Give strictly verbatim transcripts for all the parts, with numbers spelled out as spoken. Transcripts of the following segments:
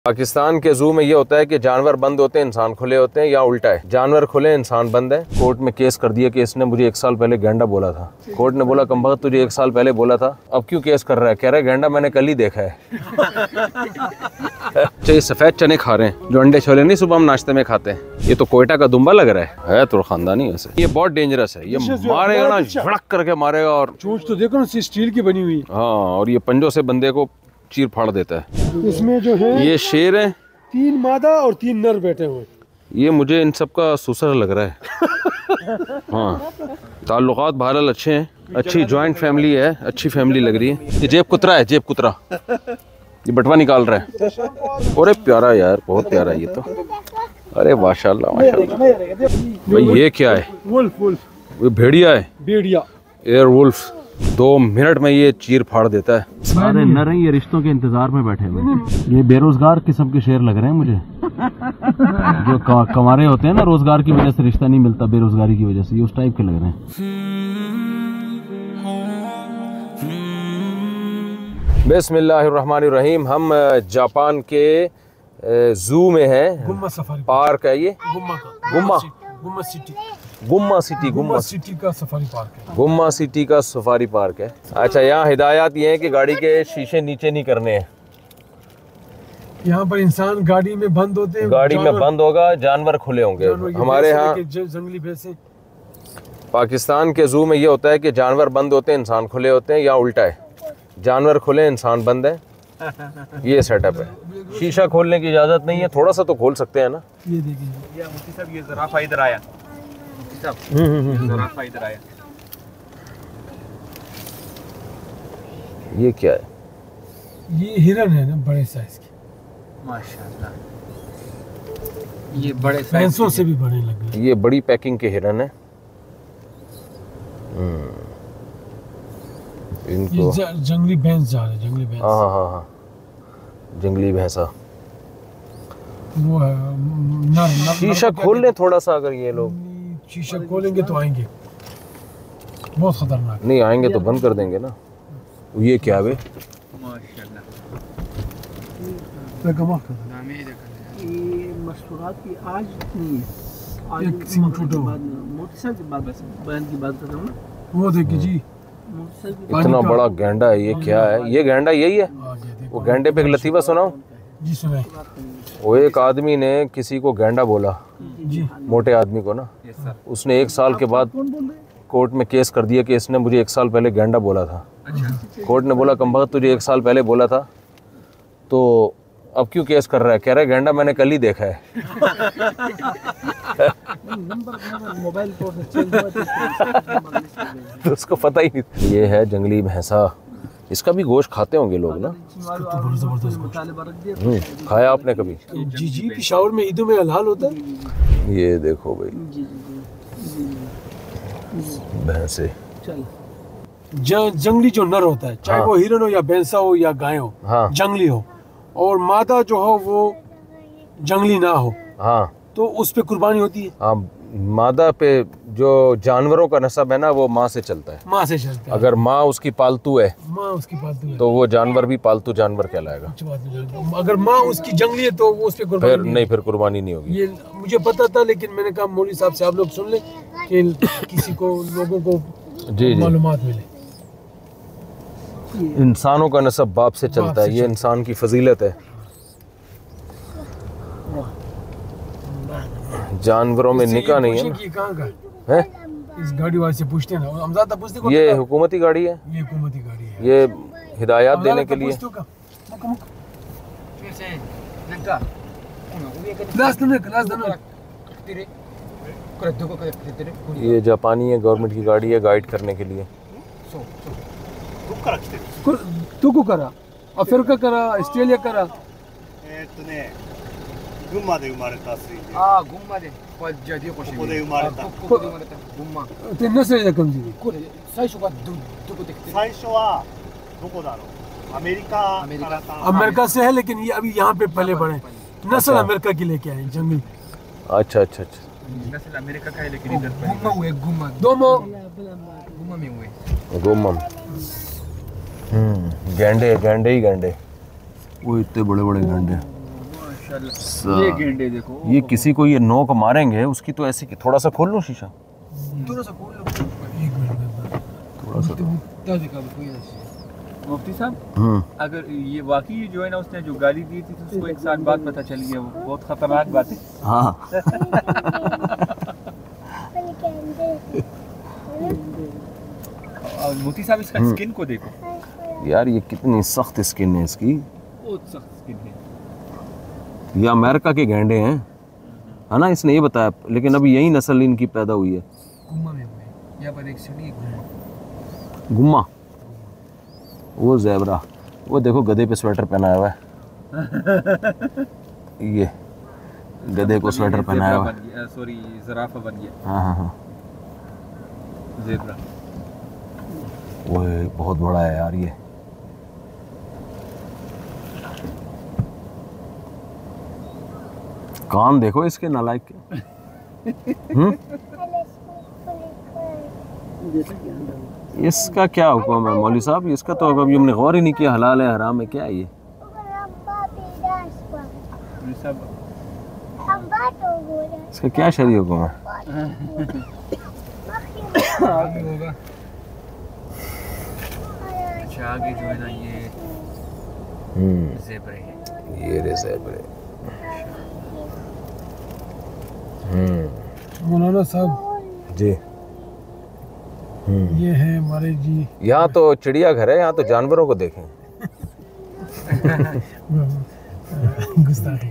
पाकिस्तान के जू में ये होता है कि जानवर बंद होते हैं, इंसान खुले होते हैं, या उल्टा है, जानवर खुले इंसान बंद है। कोर्ट में केस कर दिया कि इसने मुझे एक साल पहले गेंडा बोला था। कोर्ट ने बोला कमबख्त तुझे एक साल पहले बोला था, अब क्यों केस कर रहा है? कह रहा है गेंडा मैंने कल ही देखा है। अच्छा, ये सफ़ेद चने खा रहे हैं जो अंडे छोले नहीं सुबह हम नाश्ते में खाते हैं। ये तो कोयटा का दुम्बा लग रहा है, है तो खानदानी वैसे। ये बहुत डेंजरस है, ये मारेगा ना, झड़क करके मारेगा। और चोंच तो देखो ना, स्टील की बनी हुई। हाँ, और ये पंजों से बंदे को चीर फाड़ देता है। इसमें जो है ये शेर है, तीन मादा और तीन नर बैठे हुए। ये मुझे इन सब का सुसर लग रहा है। हाँ, ताल्लुकात बहरहाल अच्छे हैं, अच्छी जॉइंट फैमिली है, अच्छी फैमिली लग रही है। ये जेब कुतरा है, जेब कुतरा ये बटवा निकाल रहा है। अरे प्यारा यार, बहुत प्यारा ये तो। अरे माशाल्लाह माशाल्लाह। भाई ये क्या है? Wolf, wolf. ये भेड़िया है, भेड़िया, एयर वुल्फ। दो मिनट में ये चीर फाड़ देता है। सारे नर हैं, ये रिश्तों के इंतजार में बैठे हुए। ये बेरोजगार किस्म के शेर लग रहे हैं मुझे। जो कमारे होते हैं ना, रोजगार की वजह से रिश्ता नहीं मिलता, बेरोजगारी की वजह से, ये उस टाइप के लग रहे हैं। बिस्मिल्लाहिर्रहमानिर्रहीम। हम जापान के जू में हैं। गुम्मा सफारी पार्क है ये, गुम्मा का। गुम्मा गुम्मा सिटी, गुम्मा सिटी, गुम्मा सिटी का सफारी पार्क है। गुम्मा सिटी का सफारी पार्क है। अच्छा, यहाँ हिदायत ये है कि गाड़ी के शीशे नीचे नहीं करने हैं। यहाँ पर इंसान गाड़ी में बंद होते हैं, गाड़ी में बंद होगा, जानवर खुले होंगे। हमारे यहाँ जंगली भैंसें। पाकिस्तान के जू में ये होता है कि जानवर बंद होते हैं, इंसान खुले होते हैं, या उल्टा है, जानवर खुले इंसान बंद है। ये सेटअप है। शीशा खोलने की इजाजत नहीं है, थोड़ा सा तो खोल सकते हैं ना। ये देखिए, मुफ्ती साहब ये ज़राफ़ा इधर आया, मुफ्ती साहब ज़राफ़ा इधर आया। ये क्या है? ये हिरन है ना, बड़े साइज के, माशाल्लाह। ये बड़े भैंसों से भी बड़े लग रहे हैं। ये बड़ी पैकिंग के हिरन है। इनको ये जंगली भैंस जा रहे हैं, जंगली भैंस। हाँ हाँ हाँ, जंगली भैंसा। वो है नर, नर, शीशा खोल लें थोड़ा सा, अगर ये लोग शीशा खोलेंगे तो आएंगे, बहुत खतरनाक। नहीं आएंगे तो बंद कर देंगे ना। ये क्या है? माशाल्लाह। ये मस्तूरात की आज नहीं है, आज एक सिंह टूटा हुआ। मोटरसाइकिल की बात, बयान की बात कर रहा हूँ ना। वो देखिए जी, इतना बड़ा गेंडा है। ये क्या है? ये गेंडा यही है? वो गेंडे पे एक लतीफ़ा सुनाओ जी। सुनाए। वो एक आदमी ने किसी को गेंडा बोला, जी, मोटे आदमी को ना। उसने एक साल के बाद कोर्ट में केस कर दिया कि इसने मुझे एक साल पहले गेंडा बोला था। कोर्ट ने बोला कमबख्त तुझे एक साल पहले बोला था, तो अब क्यों केस कर रहा है? कह रहा है गेंडा मैंने कल ही देखा है। तो उसको पता ही नहीं। ये है जंगली भैंसा, इसका भी गोश्त खाते होंगे लोग ना। हम्म, खाया आपने कभी? जी जी, पिशावर में ईदों में हलाल होता है। ये देखो भाई, भैंसे। जंगली जो नर होता है, चाहे हाँ। वो हिरन हो या भैंसा हो या गाय हो, हाँ। जंगली हो, और मादा जो हो वो जंगली ना हो, हाँ, तो उस पे कुर्बानी होती है। हाँ, मादा पे जो जानवरों का नस्ब है ना, वो माँ से चलता है। माँ से चलता है। अगर माँ उसकी पालतू है माँ उसकी पालतू है तो वो जानवर भी पालतू जानवर कहलाएगा। अच्छी बात नहीं। अगर माँ उसकी जंगली है तो वो उस पे कुर्बानी फिर नहीं, फिर कुर्बानी नहीं होगी। ये मुझे पता था, लेकिन मैंने कहा मौलवी साहब से आप लोग सुन लें कि किसी को, लोगों को जी जी, मालूमात मिले। इंसानों का नस्ब बाप से चलता है, ये इंसान की फजीलत है। जानवरों में निकाह नहीं है ना। कहाँ का है? इस गाड़ी वाले से पूछते हैं ना, हम ज़्यादा पूछते को ये हुकूमती गाड़ी है, ये हुकूमती गाड़ी है। ये हिदायत देने के लिए। ये जापानी है, गवर्नमेंट की गाड़ी है, गाइड करने के लिए। तू को करा, अफ्रीका करा, ऑस्ट्रेलिया करा। 群馬で生まれた水牛。 ああ、群馬で、これじゃあここで生まれた。 ここで生まれた。群馬。 ते नस्ल है कम जी। これ最初がどどこで来てる？ 最初はどこだろう。アメリカ。 アメリカ。 अमेरिका से है, लेकिन ये अभी यहाँ पे पले बड़े नस्ल अमेरिका की लेके आए जंगली। अच्छा अच्छा अच्छा। नस्ल अमेरिका का है लेकिन इधर पे। 群馬上、群馬。 दोमो 群馬में हुए। गोमम। हम्म, गैंडे गैंडे ही गैंडे। वो इतने बड़े बड़े गैंडे। माशाल्लाह। ये गेंडे देखो, ये किसी को ये नोक मारेंगे उसकी तो ऐसी, थोड़ा सा खोल लो शीशा, थोड़ा सा खोल लो। एक मिनट थोड़ा सा। ताज़ी का कोई ऐसी। मुफ्ती साहब, हम्म अगर ये वाकई जो है ना उसने जो गाली दी थी तो उसको एक साल बाद पता चल गया, वो बहुत खतरनाक बात है। हाँ और मुफ्ती साहब इसका हम्म। स्किन को देखो, यार ये कितनी सख्त स्किन है इसकी। बहुत सख्त स्किन है। ये अमेरिका के गैंडे हैं, है ना, इसने ये बताया, लेकिन अभी यही नस्ल इनकी पैदा हुई है। गुम्मा में हुए। यहाँ पर एक सीढ़ी है गुम्मा। गुम्मा, वो ज़ेबरा, वो देखो गधे पे स्वेटर पहनाया हुआ है। ये गधे को स्वेटर पहनाया हुआ है। सॉरी, ज़राफ़ा बन गया, हाँ हाँ हाँ, ज़ेब्रा। वो बहुत बड़ा है यार ये। कान देखो इसके नालायक के। हम्म, इसका क्या हुक्म है मौलवी साहब, इसका तो अभी हमने गौर ही नहीं किया, हलाल है हराम है क्या है ये। इसका क्या शरई हुक्म है। आगे होगा। अच्छा, आगे जो है ना ये हम्म, ज़ेब्रे हैं। ये रे ज़ेबरे। हम्म, मौलाना साहब, जी। हम्म, ये है हमारे जी यहाँ तो चिड़िया घर है, यहाँ तो जानवरों को देखें। गुस्ताखी।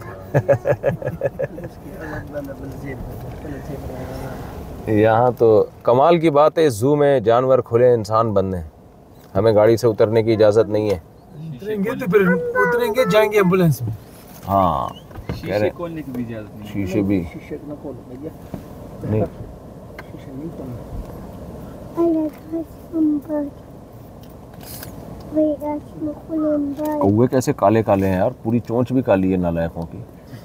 यहाँ तो कमाल की बात है, जू में जानवर खुले, इंसान बंद हैं। हमें गाड़ी से उतरने की इजाज़त नहीं है। उतरेंगे तो फिर उतरेंगे, जाएंगे एम्बुलेंस में। हाँ, कह शीशे रहे खोलने की भी इजाज़त नहीं है। शीशे भी नहीं। कौवे कैसे काले काले हैं यार, पूरी चोंच भी काली है नालायकों की।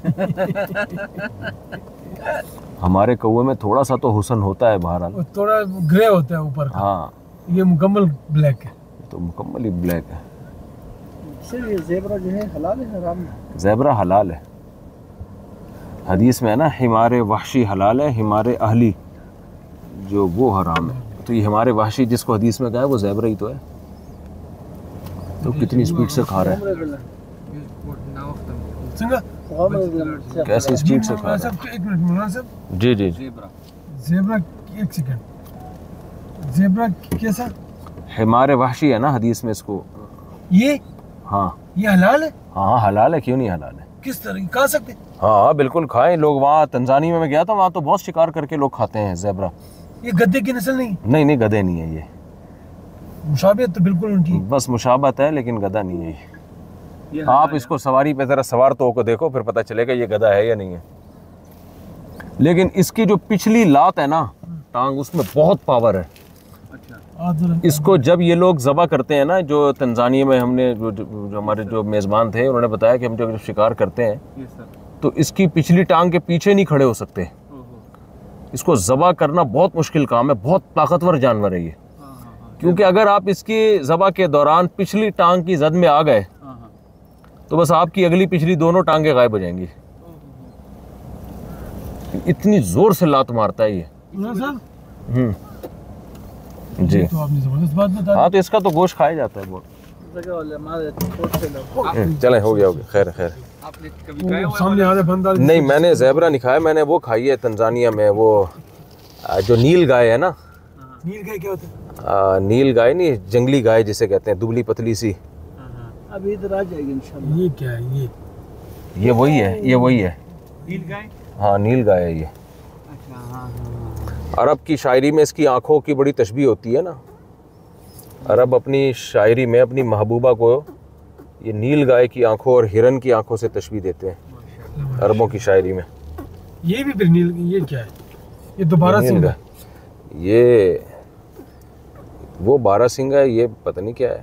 हमारे कौवे में थोड़ा सा तो हुस्न होता है बहरहाल। वो थोड़ा ग्रे होता है ऊपर का, हाँ, ये मुकम्मल ब्लैक है। तो मुकम्मल ही ब्लैक है। सर ये ज़ेब्रा जो है हलाल है हराम है? ज़ेबरा हलाल है, हदीस में है ना, हिमारे वहशी हलाल है, हिमारे अहली जो वो हराम है। तो ये हमारे वहशी जिसको हदीस में कहा है वो ज़ेबरा ही तो है। तो कितनी स्पीड से खा रहा है, संगा कैसे स्पीड से खा मौलाना रहा है। साहब, एक मिनट मौलाना साहब, जी जी जी। ज़ेब्रा ज़ेब्रा, एक सेकंड, ज़ेब्रा कैसा? हिमारे वहशी है ना हदीस में इसको। ये हाँ ये हलाल है? हाँ हलाल है, क्यों नहीं हलाल है। किस तरह खा सकते? हाँ बिल्कुल खाएं लोग। वहाँ तंजानिया में मैं गया था, वहाँ तो बहुत शिकार करके लोग खाते हैं ज़ेबरा। ये गद्दे की नस्ल नहीं? नहीं नहीं, गधे नहीं है ये, मुशाबियत तो बिल्कुल उनकी। बस मुशाबत है, लेकिन गधा नहीं है ये। ये आप हलाल इसको सवारी पे ज़रा सवार तो होकर देखो, फिर पता चलेगा ये गधा है या नहीं है। लेकिन इसकी जो पिछली लात है ना टांग, उसमें बहुत पावर है। है। अच्छा, आदर- इसको जब ये लोग ज़बा करते हैं ना, जो तंजानिया में हमने जो, जो, जो हमारे जो मेज़बान थे उन्होंने बताया कि हम जब शिकार करते हैं ये सर। तो इसकी पिछली टांग के पीछे नहीं खड़े हो सकते। ओहो। इसको ज़बा करना बहुत मुश्किल काम है, बहुत ताकतवर जानवर है ये। हाँ हाँ हाँ क्योंकि अगर आप इसकी ज़बा के दौरान पिछली टांग की जद में आ गए हाँ हाँ। तो बस आपकी अगली पिछली दोनों टांगे गायब हो जाएंगी। इतनी ज़ोर से लात मारता है ये। मौलाना साहब, हम्म, जी। ये तो आपने जबरदस्त बात बता हाँ, तो इसका तो गोश्त खाया जाता है बहुत। चलें, हो गया हो गया, खैर खैर। आपने कभी दी। खाया वो हुआ है? सामने आधे बंदा नहीं, मैंने ज़ेबरा नहीं खाया, मैंने वो खाई है तंजानिया में, वो आ, जो नील गाय है ना, नील गाय क्या होता है? आ, नील गाय नहीं, जंगली गाय जिसे कहते हैं, दुबली पतली सी। हाँ हाँ। अभी इधर आ जाएगी इंशाल्लाह। ये क्या है? ये ये वही है, ये वही है। नील गाय। हाँ, नील गाय है ये। अच्छा, हाँ हाँ। अरब की शायरी में इसकी आंखों की बड़ी तशबीह होती है ना। अरब अपनी शायरी में अपनी महबूबा को ये नील गाय की आंखों और हिरन की आंखों से तशबीह देते हैं अरबों की शायरी में। ये भी फिर नील, ये क्या है? ये दोबारा नील सिंह गाय, ये वो बारह सिंगा है, ये पता नहीं क्या है।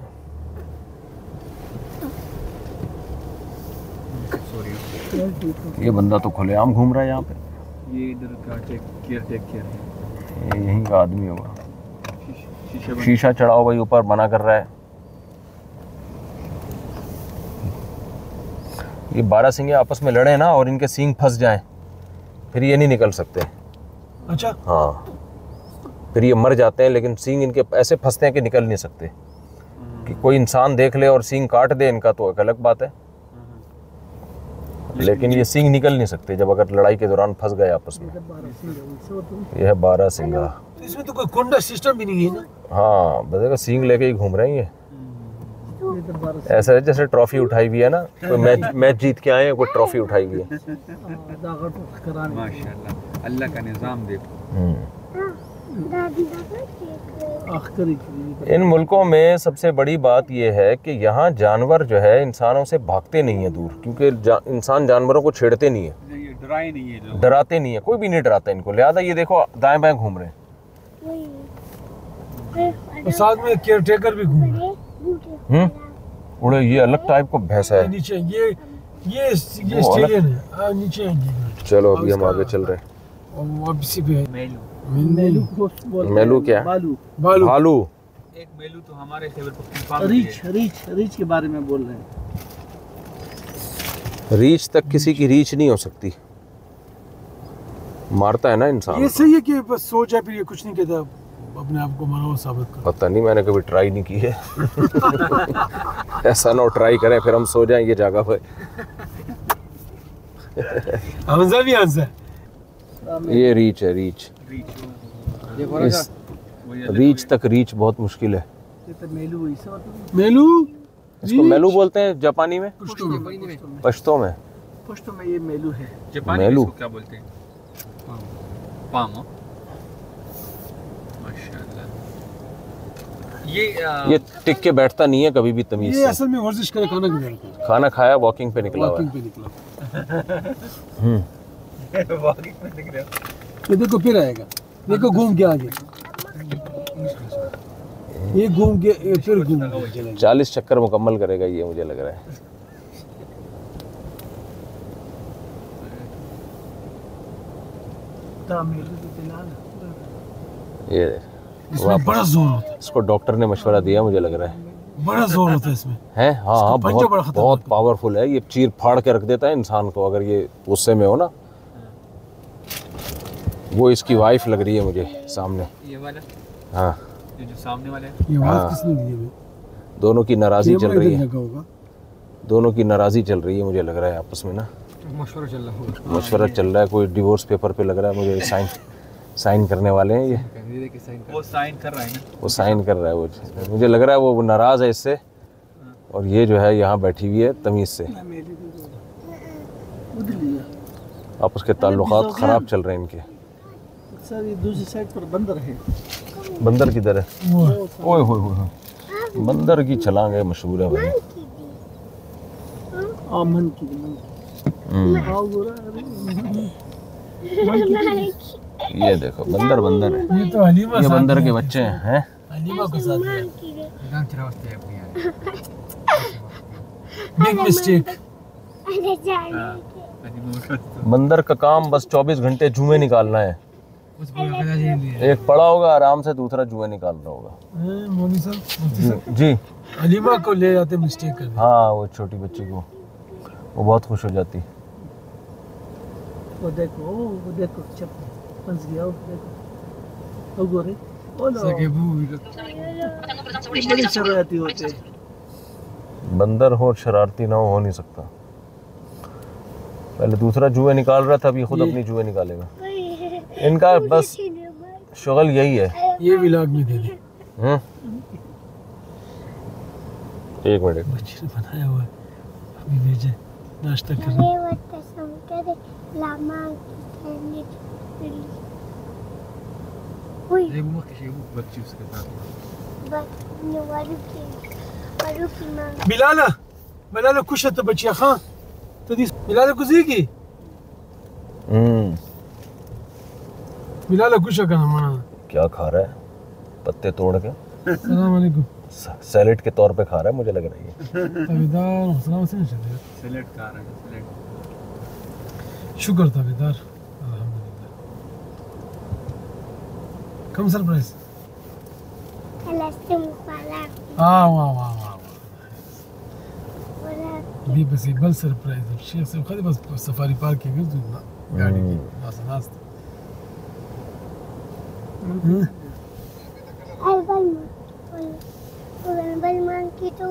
सॉरी, ये बंदा तो खुलेआम घूम रहा है यहाँ पे। ये इधर का टेक केयर टेक केयर है। ये यहीं का आदमी होगा। शीश- शीशे बंद। शीशा चढ़ाओ भाई, ऊपर मना कर रहा है। ये बारह सिंगे आपस में लड़े ना और इनके सींग फंस जाएं, फिर ये नहीं निकल सकते। अच्छा। हाँ, फिर ये मर जाते हैं, लेकिन सींग इनके ऐसे फंसते हैं कि निकल नहीं सकते। कि कोई इंसान देख ले और सींग काट दे इनका तो एक अलग बात है, लेकिन ये सींग निकल नहीं सकते जब अगर लड़ाई के दौरान फंस गए आपस में। ये है बारह सिंगा। इसमें तो कोई कुंडा सिस्टम भी नहीं है ना? हाँ, बस सींग लेके ही घूम रहे हैं ये। ऐसा है जैसे ट्रॉफी उठाई हुई है ना, कोई मैच मैच जीत के आए हैं, कोई ट्रॉफी उठाई हुई है। माशाल्लाह, अल्लाह का निज़ाम देखो। इन मुल्कों में सबसे बड़ी बात यह है कि यहाँ जानवर जो है इंसानों से भागते नहीं है दूर, क्योंकि जा, इंसान जानवरों को छेड़ते नहीं है, डराए नहीं है, डराते नहीं है, कोई भी नहीं डराता इनको। लिहाजा ये देखो दाएं बाएं घूम रहे हैं। और साथ में केयर टेकर भी घूम रहे हैं। हम्म उड़े, ये अलग टाइप का भैंसा है। नीचे ये ये ये स्टेडियम है। आ, नीचे है। चलो अभी हम आगे चल रहे हैं। और वापसी पे है मेलू। मेलू। मेलू क्या? बालू। बालू। भालू। एक मेलू तो हमारे खैबर पख्तूनख्वा में रीछ रीछ रीछ के बारे में बोल रहे हैं। रीछ तक किसी की रीछ नहीं हो सकती, मारता है ना इंसान। ये सही है कि बस सो जाए फिर ये कुछ नहीं कहता, अपने आप को मानो साबित कर। पता नहीं, मैंने कभी ट्राई नहीं की है। ऐसा ना हो ट्राई करें फिर हम सो जाएं ये जगह पे। हमजा भी हंसा। ये रीच है, रीच। इस रीच तक रीच बहुत मुश्किल है। मेलू ऐसा मतलब मेलू। इसको मेलू बोलते हैं जापानी में, पुश्तो में। पश्तो में। पुश्तो में ये मेलू है। जापानी में मेलू। इसको क्या बोलते हैं? पाम। माशाल्लाह। ये आ, ये टिक के बैठता नहीं है कभी भी तमीज ये से। असल में वर्जिश करे, खाना की तरह खाना खाया, वॉकिंग पे निकला हुआ वॉकिंग है। पे निकला। हम्म वॉकिंग में दिख रहा है। ये देखो फिर आएगा, देखो घूम के आगे, ये घूम के ये फिर घूम के चलेगा। चालीस चक्कर मुकम्मल करेगा ये, मुझे लग रहा है। ये इसमें बड़ा जोर होता है, इसको डॉक्टर ने मशवरा दिया, मुझे लग रहा है। बड़ा जोर होता है इसमें। है हाँ हाँ, पंजा बहुत बड़ा खतरनाक बहुत है। पावरफुल है ये, चीर फाड़ के रख देता है इंसान को अगर ये गुस्से में हो ना। वो इसकी वाइफ लग रही है मुझे सामने। ये वाला, हाँ, ये जो सामने वाला है। ये हाँ। आवाज किसने दी है? दोनों की नाराज़ी चल रही है, लगा होगा। दोनों की नाराज़ी चल रही है मुझे लग रहा है आपस में ना। मशवरा चल रहा होगा। मशवरा चल रहा है, कोई डिवोर्स पेपर पे लग रहा है मुझे। साइन साइन करने वाले हैं ये, वो साइन कर रहा है ना। वो साइन कर रहा है। वो मुझे लग रहा है वो नाराज़ है इससे, और ये जो है यहाँ बैठी हुई है तमीज़ से। आपस के ताल्लुकात ख़राब चल रहे हैं इनके। सर ये दूसरी साइड पर बंदर है। बंदर किधर है? ओए होए होए, बंदर की छलांगे मशहूर है भाई। आ मन की मन हम्म, आओ गोरा ये देखो बंदर बंदर है। ये तो हलीमा ये साथ बंदर में के है। बच्चे हैं हैं? हलीमा के साथ में। Big mistake. बंदर का काम बस चौबीस घंटे जुए निकालना है। एक पड़ा होगा आराम से, दूसरा जुए निकाल रहा होगा। मोदी साहब, मुफ्ती साहब, जी हलीमा को ले जाते मिस्टेक कर। हाँ, वो छोटी बच्ची को वो बहुत खुश हो जाती। वो देखो वो देखो चप फंस गया। वो देखो वो गोरे ओ लो बड़ी शरारती होते हैं। बंदर हो शरारती ना हो, हो नहीं सकता। पहले दूसरा जुए निकाल रहा था, अभी खुद अपनी जुए निकालेगा। इनका बस शुगल यही है। ये व्लॉग में दे दे। हम्म एक मिनट, बच्चे ने बनाया हुआ है, अभी भेजे नाश्ता कर रहे हैं। बिलाला बिलाला कुछ तो बच्चिया खां तो दिस बिलाला कुछ की हम्म बिलाला कुछ का माना। क्या खा रहा है? पत्ते तोड़ के अस्सलाम वालेकुम। सैलेड के तौर पे खा रहा है, मुझे लग रहा है ये। ताबेदार अस्सलाम से नहीं सेलेक्ट कर रहा है, सेलेक्ट। शुक्र ताबेदार, अल्हम्दुलिल्लाह। Come surprise. हाँ वाह वाह वाह वाह। دې پسې بل سرپرایز شیخ صاحب خو دې بس په سفاري پارک کې ګرځو نه ګاډي کې ناسته ناسته Ay, Balman. Balman, Balman gitu.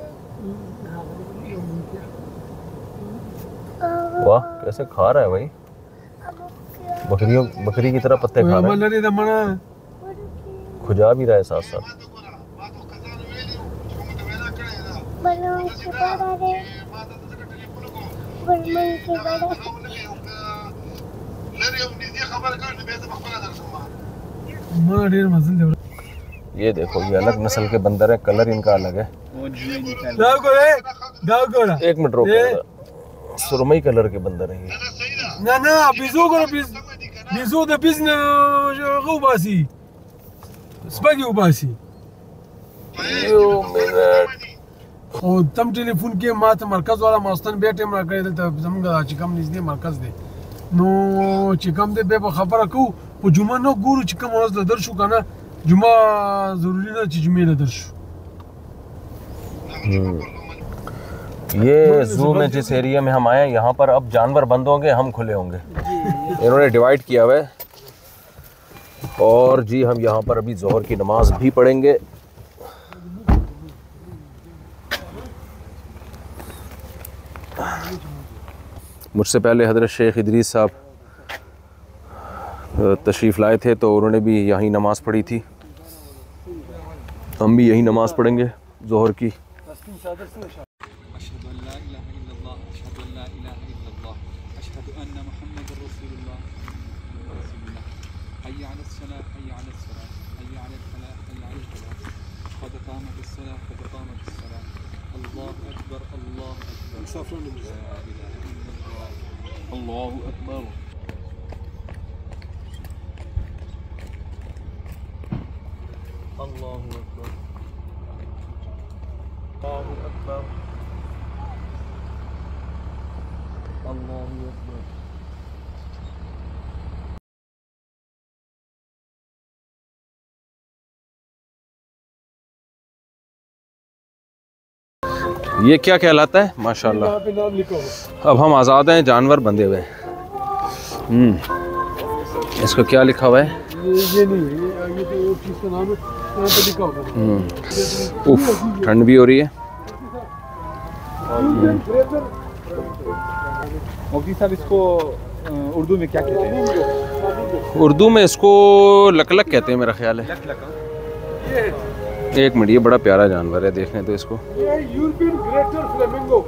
वाह कैसे खा रहा है भाई, बकरियों बकरी की तरह पत्ते खा रहा है, लड़ी दमना खुजा भी रहा है साथ साथ। Balman के बड़ा रे. Balman के बड़ा. मां ढेर मजल दे। ये देखो ये अलग नस्ल के बंदर है, कलर इनका अलग है। दाव को रे दाव को रे एक मिनट रुको, सुरमई कलर के बंदर हैं ये। ना ना बिजू को बिज बिजू द बिजन गो बासी स्पगी उबासी यो मेरा او تم ټلیفون کې ما ته مرکز والا ماستان بیا ټیم راکړی دلته زمونږ چې کوم نږدې مرکز دی نو چې کوم دی بیا به خبره کوو په جمعه نه ګورو چې کوم ورځ له درشو که نه جمعه ضروري نه چې جمعې له درشو ये जू में जिस एरिया में हम आए हैं यहाँ पर अब जानवर बंद होंगे, हम खुले होंगे। इन्होंने डिवाइड किया हुआ है और जी हम यहाँ पर अभी जोहर की नमाज भी पढ़ेंगे। मुझसे पहले हज़रत शेख इदरीस साहब तशरीफ़ लाए थे तो उन्होंने भी यहीं नमाज़ पढ़ी थी, हम भी यहीं नमाज़ पढ़ेंगे जोहर की। अल्लाहु अकबर। अल्लाहु अकबर। अल्लाहु अकबर। अल्लाहु अकबर। ये क्या कहलाता है माशाल्लाह। यहाँ पे नाम लिखा हो अब हम आज़ाद हैं, जानवर बंधे हुए हैं। हम्म इसको क्या लिखा हुआ है? ये ये नहीं है, ये ये तो एक चीज़ का नाम है यहाँ पे लिखा होगा। हम्म उफ ठंड भी हो रही है। मुफ्ती साहब इसको अ, उर्दू में क्या कहते हैं? उर्दू में इसको लकलक कहते हैं मेरा ख्याल है। एक मिनट, ये बड़ा प्यारा जानवर है, देखने तो इसको। ये यूरोपियन ग्रेटर फ्लेमिंगो।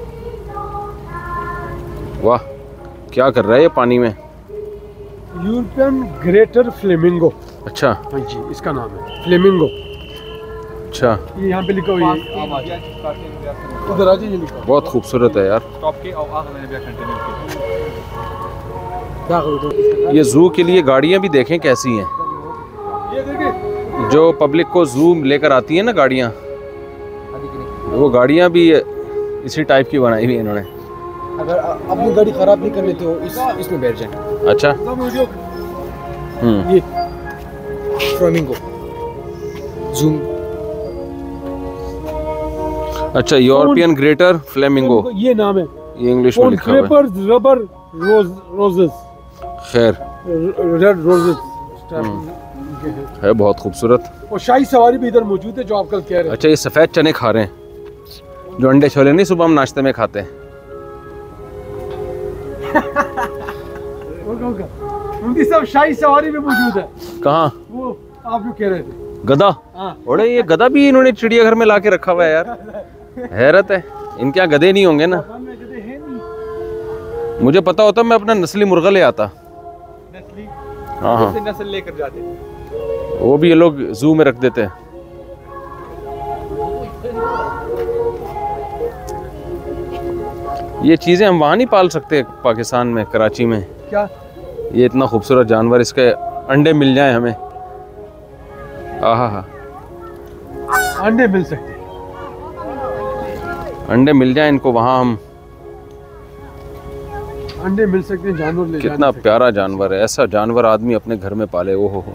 वाह क्या कर रहा है ये पानी में? European greater flamingo. अच्छा हाँ जी इसका नाम है फ्लेमिंगो। अच्छा ये यहाँ पे लिखा हुआ है, उधर आ जाइए लिखा बहुत खूबसूरत है यार। ये जू के लिए गाड़ियाँ भी देखें कैसी हैं, ये देखिए जो पब्लिक को जू लेकर आती है ना गाड़ियाँ, वो गाड़ियाँ भी इसी टाइप की बनाई हुई है इन्होंने। अगर अपनी गाड़ी खराब नहीं करनी तो इस इसमें बैठ जाए। अच्छा हम्म ये फ्लेमिंगो जूम। अच्छा यूरोपियन ग्रेटर फ्लेमिंगो, ये नाम है। ये इंग्लिश में लिखा हुआ है। रबर रोज रोजेस खैर रेड रोजेस है बहुत खूबसूरत। और शाही सवारी भी इधर मौजूद है जो आप कल कह रहे हैं। अच्छा ये सफ़ेद चने खा रहे हैं, जो अंडे छोले नहीं सुबह हम नाश्ते में खाते हैं। उनकी सब शाही सवारी में मौजूद है। कहाँ? वो आप जो कह रहे थे गधा। हाँ। अरे ये गधा भी इन्होंने चिड़ियाघर में लाके रखा हुआ है यार, हैरत है। इनके यहाँ गधे नहीं होंगे ना, मुझे पता होता मैं अपना नस्ली मुर्गा ले आता। हाँ हाँ नस्ल लेकर जाते हैं। वो भी ये लोग जू में रख देते हैं। ये चीज़ें हम वहाँ नहीं पाल सकते पाकिस्तान में, कराची में। क्या? ये इतना खूबसूरत जानवर, इसके अंडे मिल जाएं हमें। आहा हा अंडे मिल सकते हैं, अंडे मिल जाएं इनको वहाँ, हम अंडे मिल सकते हैं, जानवर ले कितना प्यारा जानवर है। ऐसा जानवर आदमी अपने घर में पाले, ओ हो हो।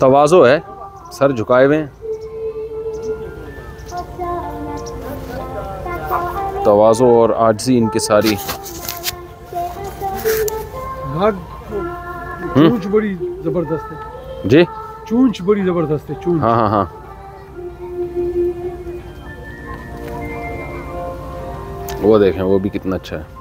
तवाज़ो है, सर झुकाए हुए हैं, तवाज़ो और आजिज़ी इनकी सारी। भाग चूंच बड़ी जबरदस्त है जी, चूंच बड़ी जबरदस्त है चूंच। हाँ हाँ हाँ। वो देखें, वो भी कितना अच्छा है।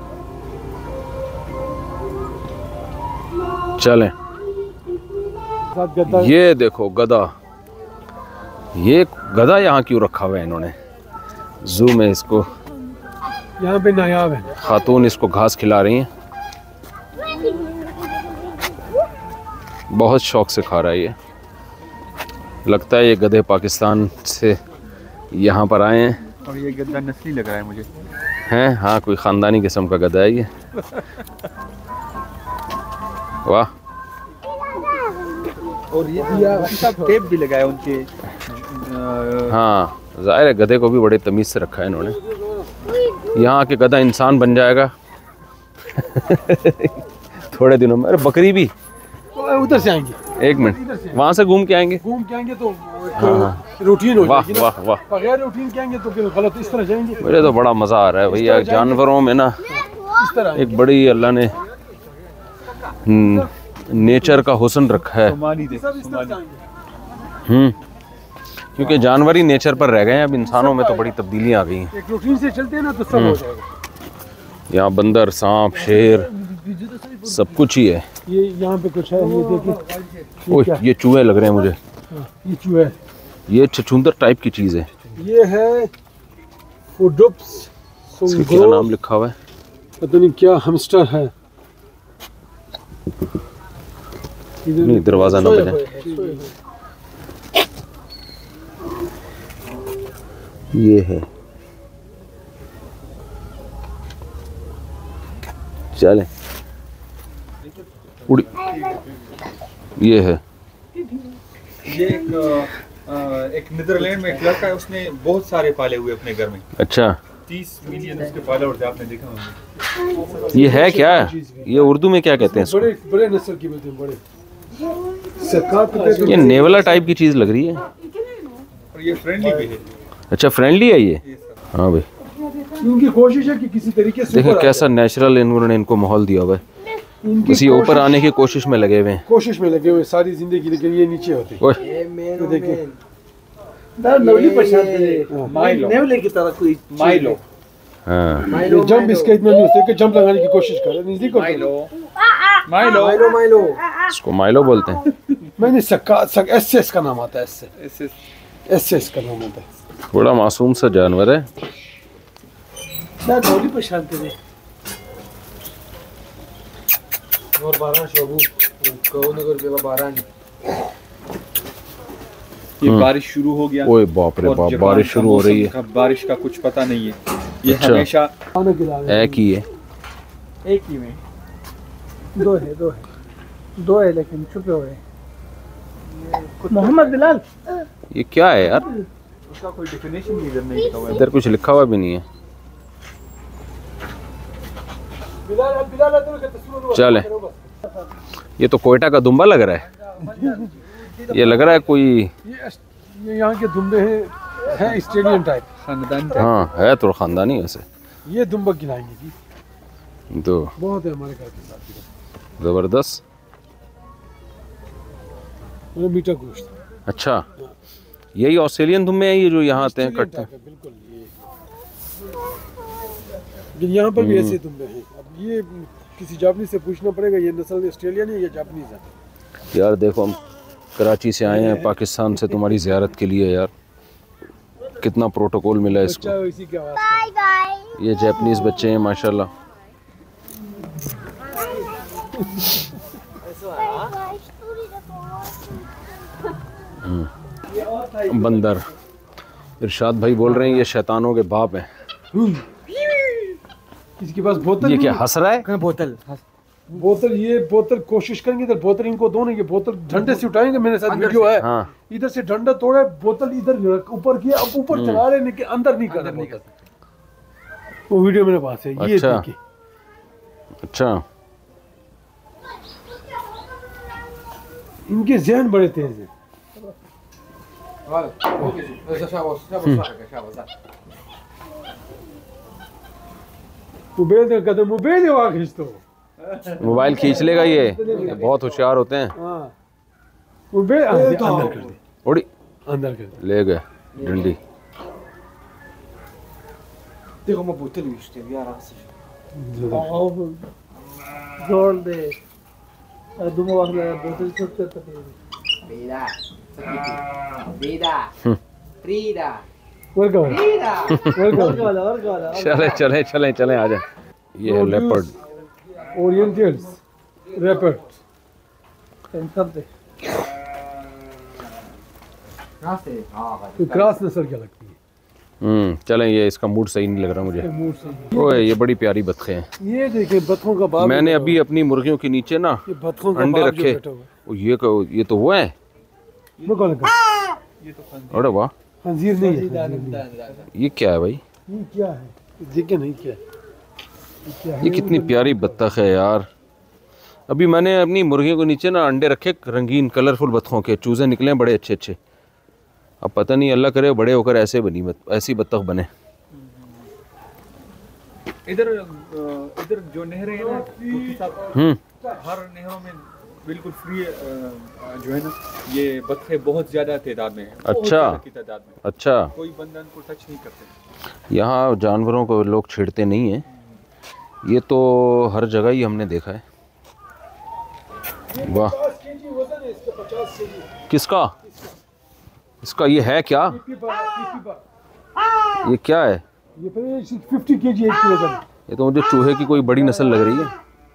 चलें, साथ गद्दा ये देखो गधा, ये गधा यहाँ क्यों रखा हुआ है इन्होंने? जू में इसको यहाँ पे नायाब है। खातून इसको घास खिला रही हैं, बहुत शौक से खा रहा है ये। लगता है ये गधे पाकिस्तान से यहाँ पर आए हैं। और ये गद्दा नस्ली लग रहा है मुझे। हैं, हाँ, कोई ख़ानदानी किस्म का गधा है ये। वाह। और ये सब टेप भी लगाया उनके। हाँ, ज़ाहिर है गधे को भी बड़े तमीज़ से रखा है इन्होंने। यहाँ के गधा इंसान बन जाएगा थोड़े दिनों में। अरे बकरी भी उधर से आएंगे, एक मिनट, वहाँ से घूम के आएंगे। घूम के आएंगे तो हाँ। रूटीन हो वाह जाएगी ना। वाह वाह, बगैर रूटीन के आएंगे तो फिर गलत इस तरह जाएंगे। मुझे तो बड़ा मज़ा आ रहा है भैया। जानवरों में ना इस तरह एक बड़ी अल्लाह ने न- नेचर का हुस्न रखा है। सोमाली दे, सब इस तरह सोमाली। जाएंगे। हम्म, क्योंकि जानवर ही नेचर पर रह गए हैं, अब इंसानों में तो बड़ी तब्दीलियाँ आ गई हैं। एक रूटीन से चलते हैं ना तो सब हो जाएगा। यहाँ बंदर, सांप, शेर, सब कुछ ही है। ये यहाँ पे कुछ है, ये देखिए। ओह, ये चूहे लग रहे हैं मुझे। ये चूहा है, ये छछूंदर टाइप की चीज़ है। ये है फुडुप्स इसका क्या नाम लिखा हुआ है? पता नहीं क्या हमस्टर है। नहीं, दरवाज़ा ना बजाए। ये है, चले उड़ी, ये है। ये एक अ, एक नीदरलैंड में एक लड़का है, उसने बहुत सारे पाले हुए अपने घर में। अच्छा, तीस मिलियन उसके फॉलोअर्स थे, आपने देखा होगा। ये है क्या? ये उर्दू में क्या कहते हैं इसको? बड़े बड़े नस्ल की बोलते हैं, बड़े सकात कहते ये हैं। नेवला टाइप की चीज़ लग रही है। और ये फ्रेंडली भी है। अच्छा, फ्रेंडली है ये। हाँ भाई, इनकी कोशिश है कि किसी तरीके से देखें ऊपर आ कैसा नेचुरल इन्होंने इनको माहौल दिया हुआ है। जाए। इनकी किसी ऊपर कोशिश- आने की कोशिश में लगे हुए हैं। कोशिश में लगे हुए सारी जिंदगी, लेकिन ये नीचे होते हैं। ओए, तो देखिए नवली पहचान दे, माइलो। नेवले की तरह कोई माइलो। हाँ, ये जंप इसका इतना नहीं होता कि जंप लगाने की कोशिश करे। नजदीक होते हैं। माइलो। माइलो। माइलो माइलो इसको माइलो बोलते हैं। मैंने सक्का सक एस एस का नाम आता है, एस इससे एस एस का नाम आता है। बड़ा मासूम सा जानवर है। शायद नवली पहचान दे। और बारह शोभू कहो नगर बेला बारह ये बारिश शुरू हो गया। ओए बाप रे और बाप, जबान बारिश का शुरू हो रही मौसम है। का बारिश का कुछ पता नहीं है। ये अच्छा। हमेशा खाना खिला रहे हैं। एक ही है। एक ही में। दो है दो है दो है लेकिन छुपे हुए। मोहम्मद बिलाल ये क्या है यार? उसका कोई डेफिनेशन भी इधर नहीं लिखा हुआ है। इधर कुछ लिखा हुआ भी नहीं है। बिलाल बिलाल अब्दुल का तस्वीर लो। चले, ये तो कोयटा का दुम्बा लग रहा है। ये लग रहा है कोई, ये ये यहाँ के दुम्बे हैं, हैं ऑस्ट्रेलियन टाइप। खानदान हाँ है तो खानदानी वैसे। ये दुम्बा खिलाएंगे जी, तो बहुत है हमारे घर के साथ। जबरदस्त। ये मीठा गोश्त अच्छा, यही ऑस्ट्रेलियन दुम्बे हैं ये जो यहाँ आते हैं, कटते हैं। टाइप है, बिल्कुल ये। लेकिन यहाँ पर भी ऐसे दुम्बे हैं। अब ये किसी जापानी से पूछना पड़ेगा ये नस्ल ऑस्ट्रेलियन है या जापानीज है। यार देखो, हम कराची से आए हैं पाकिस्तान से तुम्हारी ज़ियारत के लिए। यार कितना प्रोटोकॉल मिला है बच्चा इसको। इसी के आवाज बाय बाय ये जापानीज बच्चे हैं माशाल्लाह। बाय स्टोरी देखो। बंदर, इरशाद भाई बोल रहे हैं ये शैतानों के बाप हैं। इसके पास बोतल ये नहीं क्या है। हंस रहा है? बोतल बोतल ये बोतल कोशिश करेंगे इधर बोतल इनको दो नहीं, ये बोतल डंडे से उठाएंगे। मेरे साथ वीडियो है। हाँ, इधर से डंडा तोड़े, बोतल इधर रख- ऊपर किया, अब ऊपर चला रहे लेकिन अंदर नहीं कर रहे। वो वीडियो मेरे पास है, ये अच्छा। देखिए। अच्छा, इनके जहन बड़े तेज हैं। मोबाइल दे कदम मोबाइल है वहाँ खींच तो मोबाइल खींच लेगा ये, ये बहुत होशियार होते हैं। हाँ मोबाइल अंदर कर दे, उड़ी अंदर कर दे। ले गए डंडी। देखो मैं बोतल यूज़ यार आसिफ जोड़ दे दुमो वाला बोतल छूट कर तो Vida, vida, Frida, welcome Frida. Welcome. वाला और वाला चले चले चले चले आ जाए। ये है लेपर्ड। ओरिएंटल्स रैपर्ड टेंशन पे तो क्रॉस नस्ल क्या लगती है? हम्म चलें, ये इसका मूड सही नहीं लग रहा मुझे। मूड से ओए ये बड़ी प्यारी बत्खें हैं। ये देखिए बतखों का बाप। मैंने अभी अपनी मुर्गियों के नीचे ना ये बतखों का अंडे बाप जो रखे। बैठा हुआ है। ओ, ये को, ये तो वो है। मैं कौन कर अरे वाह, खंजीर नहीं है, खंजीर नहीं। ये क्या है भाई? ये क्या है? देखिए नहीं क्या है? ये क्या है? ये कितनी प्यारी बत्तख है यार। अभी मैंने अपनी मुर्गियों के नीचे ना अंडे रखे, रंगीन कलरफुल बत्तखों के चूजे निकले बड़े अच्छे अच्छे। अब पता नहीं, अल्लाह करे बड़े होकर ऐसे बनी ऐसी बत्तख बने। इधर अ, इधर जो नहरें हैं ना मुफ्ती साहब, हम्म हर नहरों में बिल्कुल फ्री जो है ना ये बत्खें बहुत ज्यादा तादाद में है। बहुत अच्छा। ज्यादा की तादाद में, अच्छा, कोई बंदा इनको टच नहीं करते। यहाँ जानवरों को लोग छेड़ते नहीं हैं। ये तो हर जगह ही हमने देखा है। वाह, किसका? इसका ये है क्या? ये क्या है? ये फिफ्टी के जी एक किलो का। ये तो मुझे चूहे की कोई बड़ी नस्ल लग रही है।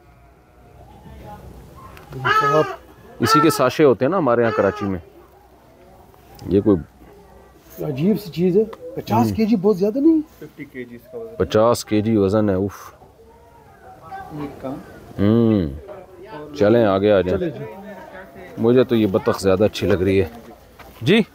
इसी के साशे होते हैं ना हमारे यहाँ कराची में। ये कोई अजीब सी चीज है। पचास के जी बहुत ज्यादा नहीं? फिफ्टी केजी इसका वजन। पचास केजी वजन है। उफ। ये काम हम्म चलें आगे आ जाएं। मुझे तो ये बत्तख ज़्यादा अच्छी लग रही है जी।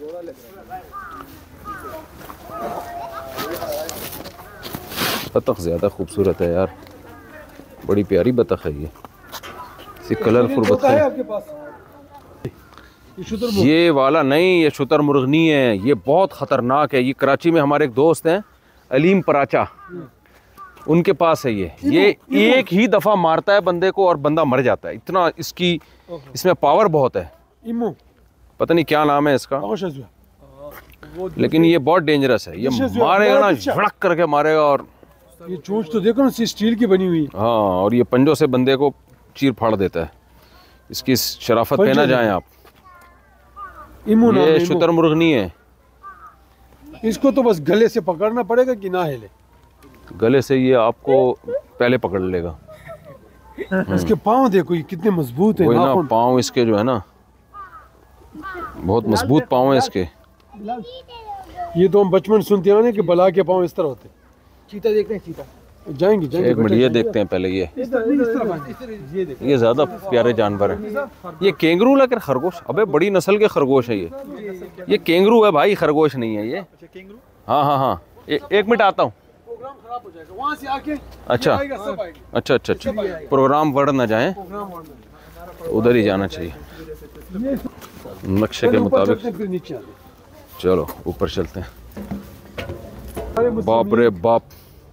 बत्तख ज़्यादा खूबसूरत है यार, बड़ी प्यारी बत्तख है ये। सी कलरफुल बत्तख है आपके पास? ये शुतुरमुर्ग। ये वाला नहीं, ये शुतुरमुर्ग नहीं है, ये बहुत ख़तरनाक है। ये कराची में हमारे एक दोस्त हैं अलीम पराचा, उनके पास है ये। ये एक ही दफ़ा मारता है बंदे को और बंदा मर जाता है। इतना इसकी इसमें पावर बहुत है। इमो पता नहीं क्या नाम है इसका, आगोश अजवा। लेकिन ये बहुत डेंजरस है। ये मारेगा ना, झड़क करके मारेगा। और ये चोंच तो देखो ना, स्टील की बनी हुई। हाँ, और ये पंजों से बंदे को चीर फाड़ देता है। इसकी शराफत पे ना जाएं आप। इमो नाम है, ये इमो। शुतुरमुर्ग नहीं है। इसको तो बस गले से पकड़ना पड़ेगा कि ना हिले। गले से ये आपको पहले पकड़ लेगा। इसके पाँव देखो ये कितने मजबूत है। वही ना, नाखून। पाँव इसके जो है ना बहुत मजबूत पाँव है इसके। ये तो हम बचपन सुनते हैं ना कि बला के पाँव इस तरह होते हैं। चीता देखते हैं, चीता जाएंगे जाएंगे एक मिनट, ये देखते हैं पहले। ये इस तरह इस तरह आएंगे। ये देखो ये ज्यादा प्यारे जानवर है। ये केंगरू लगे खरगोश। अबे बड़ी नस्ल के खरगोश है ये। ये केंगरू है भाई, खरगोश नहीं है ये। हाँ हाँ हाँ, ए, एक मिनट आता हूँ। प्रोग्राम खराब हो जाएगा वहाँ से आके। अच्छा आएगा, सब आएगा। अच्छा अच्छा अच्छा, प्रोग्राम बढ़ ना जाए, प्रोग्राम वाला। उधर ही जाना चाहिए नक्शे के पहले ऊपर मुताबिक। चलते हैं, फिर नीचे आते हैं। चलो ऊपर चलते हैं। सारे मुस्लिम बाप रे बाप,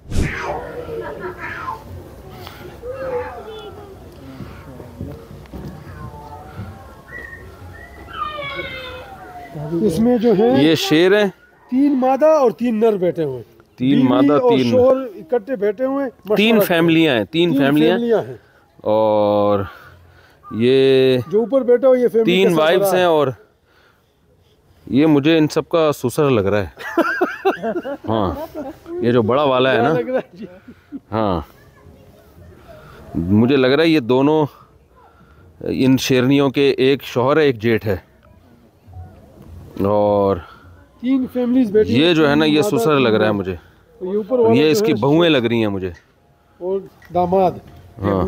इसमें जो है ये शेर है। तीन मादा और तीन नर बैठे हुए हैं। तीन बीवी मादा और तीन शोहर इकट्ठे बैठे हुए हैं, मशवरा तीन कर रहे हैं। फैमिलियां हैं। तीन तीन फैमिलियां हैं। फैमिलियां हैं। और ये जो ऊपर बैठा हो ये फैमिली तीन का वाइफ्स सरबराह हैं। है। और ये मुझे इन सब का सुसर लग रहा है। हाँ, ये जो बड़ा वाला है क्या ना, लग रहा है जी? हाँ मुझे लग रहा है ये दोनों इन शेरनियों के एक शौहर है, एक जेठ है। और तीन फैमिलीज बैठी ये हैं, जो है ना, तीन ये मादा, सुसर तीन लग रहा है नर। मुझे। ये ऊपर वाला ये जो इसकी है, बहुएं लग रही हैं मुझे। और दामाद। हाँ,